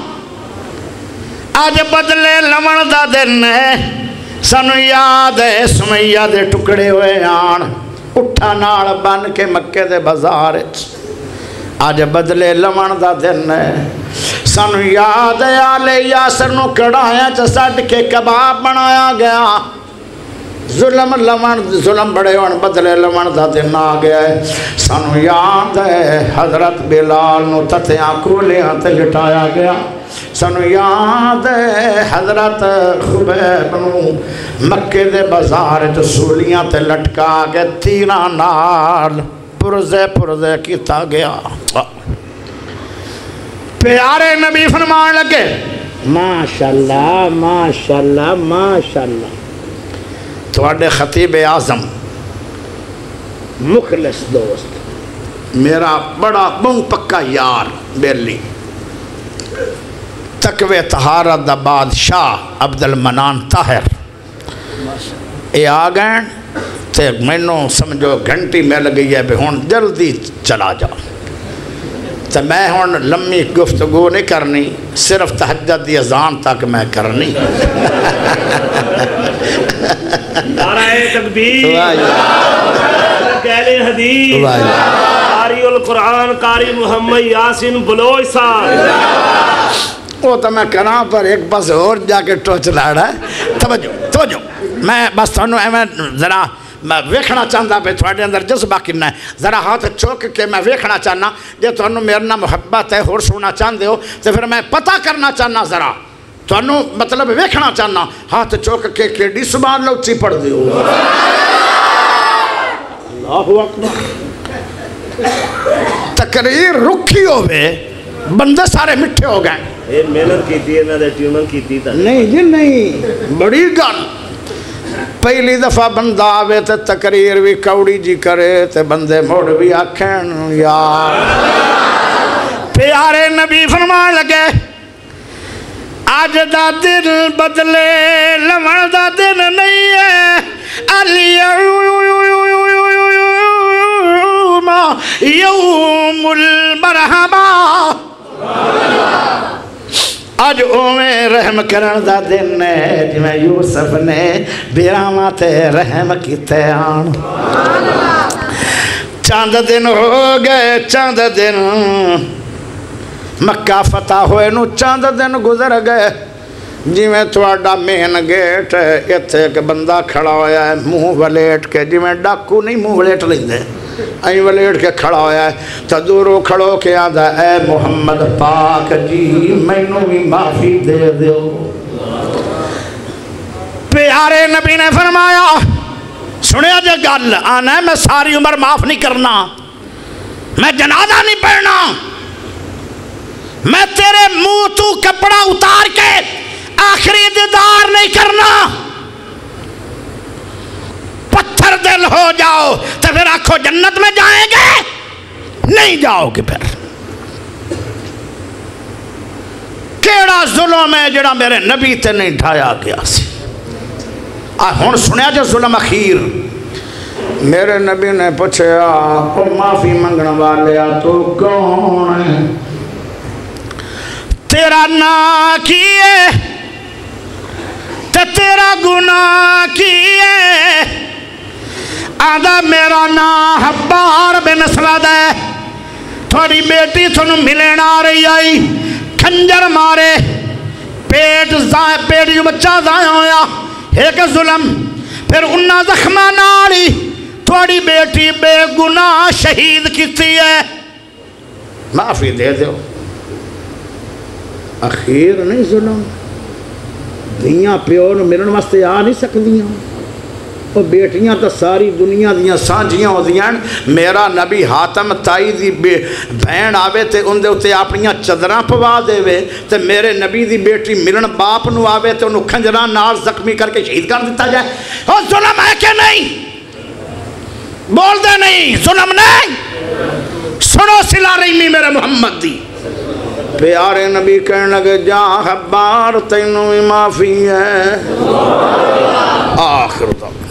آج بدلے لمن دا دن ہے سنو یاد ہے سمیہ دے ٹکڑے ہوئے آن اٹھا نال بن کے مکے دے بازار آج بدلے لمن دا دن ہے سنو یاد ہے آلے یاسر نو کڑایا چسٹ کے کباب بنایا گیا ظلم بڑے ہونے بدلے لمن دا دن آ گیا ہے سانو یاد ہے حضرت بلال نو تتیاں کولیاں تے لٹایا گیا سانو یاد ہے حضرت خبیب نو مکے دے بازار تے سولیاں تے لٹکا کے تیران نال پرزے کیتا گیا پیارے نبی فرمان لگے ماشاءاللہ ماشاءاللہ ماشاءاللہ تواڈے خطیب اعظم مخلص دوست میرا بڑا بہت پکا یار بیلی تقوی طہارت دا بادشاہ عبد المنان طاہر اے آگئن تے میں نو سمجھو گھنٹی مل گئی ہے بے ہون جلدی چلا جا تو میں ہون لمبی گفتگو نہیں کرنی صرف تہجد دی اذان تک میں کرنی نعرہ تکبیر کہلِ حدیث قاری القرآن قاری محمد یاسین بلوچ صاحب وہ تو میں کہنا پر ایک بس اور جا کے ٹوچ لاڑا ہے توجہ میں بس تھانوں میں ذرا میں ویکھنا چاہتا پہ تھوڑے اندر جذبہ کرنا ہے ذرا ہاتھ چوک کے میں ویکھنا چاہنا جے تھانوں میرے نہ محبت ہے اور سونا چاہتے ہو تو پھر میں پتہ کرنا چاہنا ذرا تھانوں مطلب ویکھنا چاہنا ہاتھ چوک کے کیڑی سبحان اللہ اچھی پڑھ دیو اللہ اکبر تقریر رکھی ہوئے بندے سارے مٹھے ہو گئے یہ محنت کیتی ہے نہ دے ٹیوننگ کیتی تھا نہیں جی نہیں بڑی گل پہلی دفعہ بندہ آوے تے تقریر بھی کوڑی جی کرے تے بندے موڑ بھی آکھیں یار پیارے نبی فرمان لگے آج دا دن بدلے لمن دا دن نہیں ہے اليوم یوم المرحمہ اج اویں رحم کرن دا دن ہے جویں یوسف نے بیراواں تے رحم کیتے آن چند دن ہو گئے چند دن مکہ فتح ہوئے نو چند دن گزر گئے جویں تواڈا مین گیٹ ہے ایتھے ایک بندہ کھڑا ہویا ہے منہ ولیٹ کے جویں ڈاکو نہیں منہ ولیٹ لیندے این ولیٹ کے کھڑا ہویا ہے تو دورو کھڑو کے آدھا اے محمد پاک جی مینوں بھی معافی دے دیو پیارے نبی نے فرمایا سنیا جو گل آنا ہے میں ساری عمر معاف نہیں کرنا میں جنازہ نہیں پڑھنا میں تیرے منہ تو کپڑا اتار کے آخری دیدار نہیں کرنا پتھر دل ہو جاؤ تو پھر آنکھو جنت میں جائیں گے نہیں جاؤ گے پھر کیڑا ظلم ہے جڑا میرے نبی تے نہیں ڈھایا گیا سی ہن سنیا جو ظلم اخیر میرے نبی نے پوچھا او معافی منگن والے تو کون ہے تیرا نام کی ہے تے تیرا گناہ کی ہے آدھا میرا نام حبار بن اسود ہے تھوڑی بیٹی تھنو ملین آ رہی آئی کھنجر مارے پیٹ جو بچہ ضائع ہویا ایک ظلم پھر انہاں زخمہ ناڑی تھوڑی بیٹی بے گناہ شہید کیتی ہے معافی دے دیو اخیر نہیں ظلم دیاں پیو نو ملن واسطے آ نہیں سکدیاں وہ بیٹیاں تو ساری دنیا دیاں سانجیاں ہو دیاں میرا نبی حاتم تائی دی بہن آوے تے ان دے اتے اپنیاں چدراں پوا دے وے تے میرے نبی دی بیٹی ملن باپ نو آوے تے انہوں کھنجران نال زخمی کر کے شہید کر دیتا جائے وہ ظلم ہے کہ نہیں بول دے نہیں ظلم نہیں سنو صلہ رحمی میرے محمد دی پیارے نبی کہنے لگے جا حبار تینوں بھی معافی ہے آخر دعوانا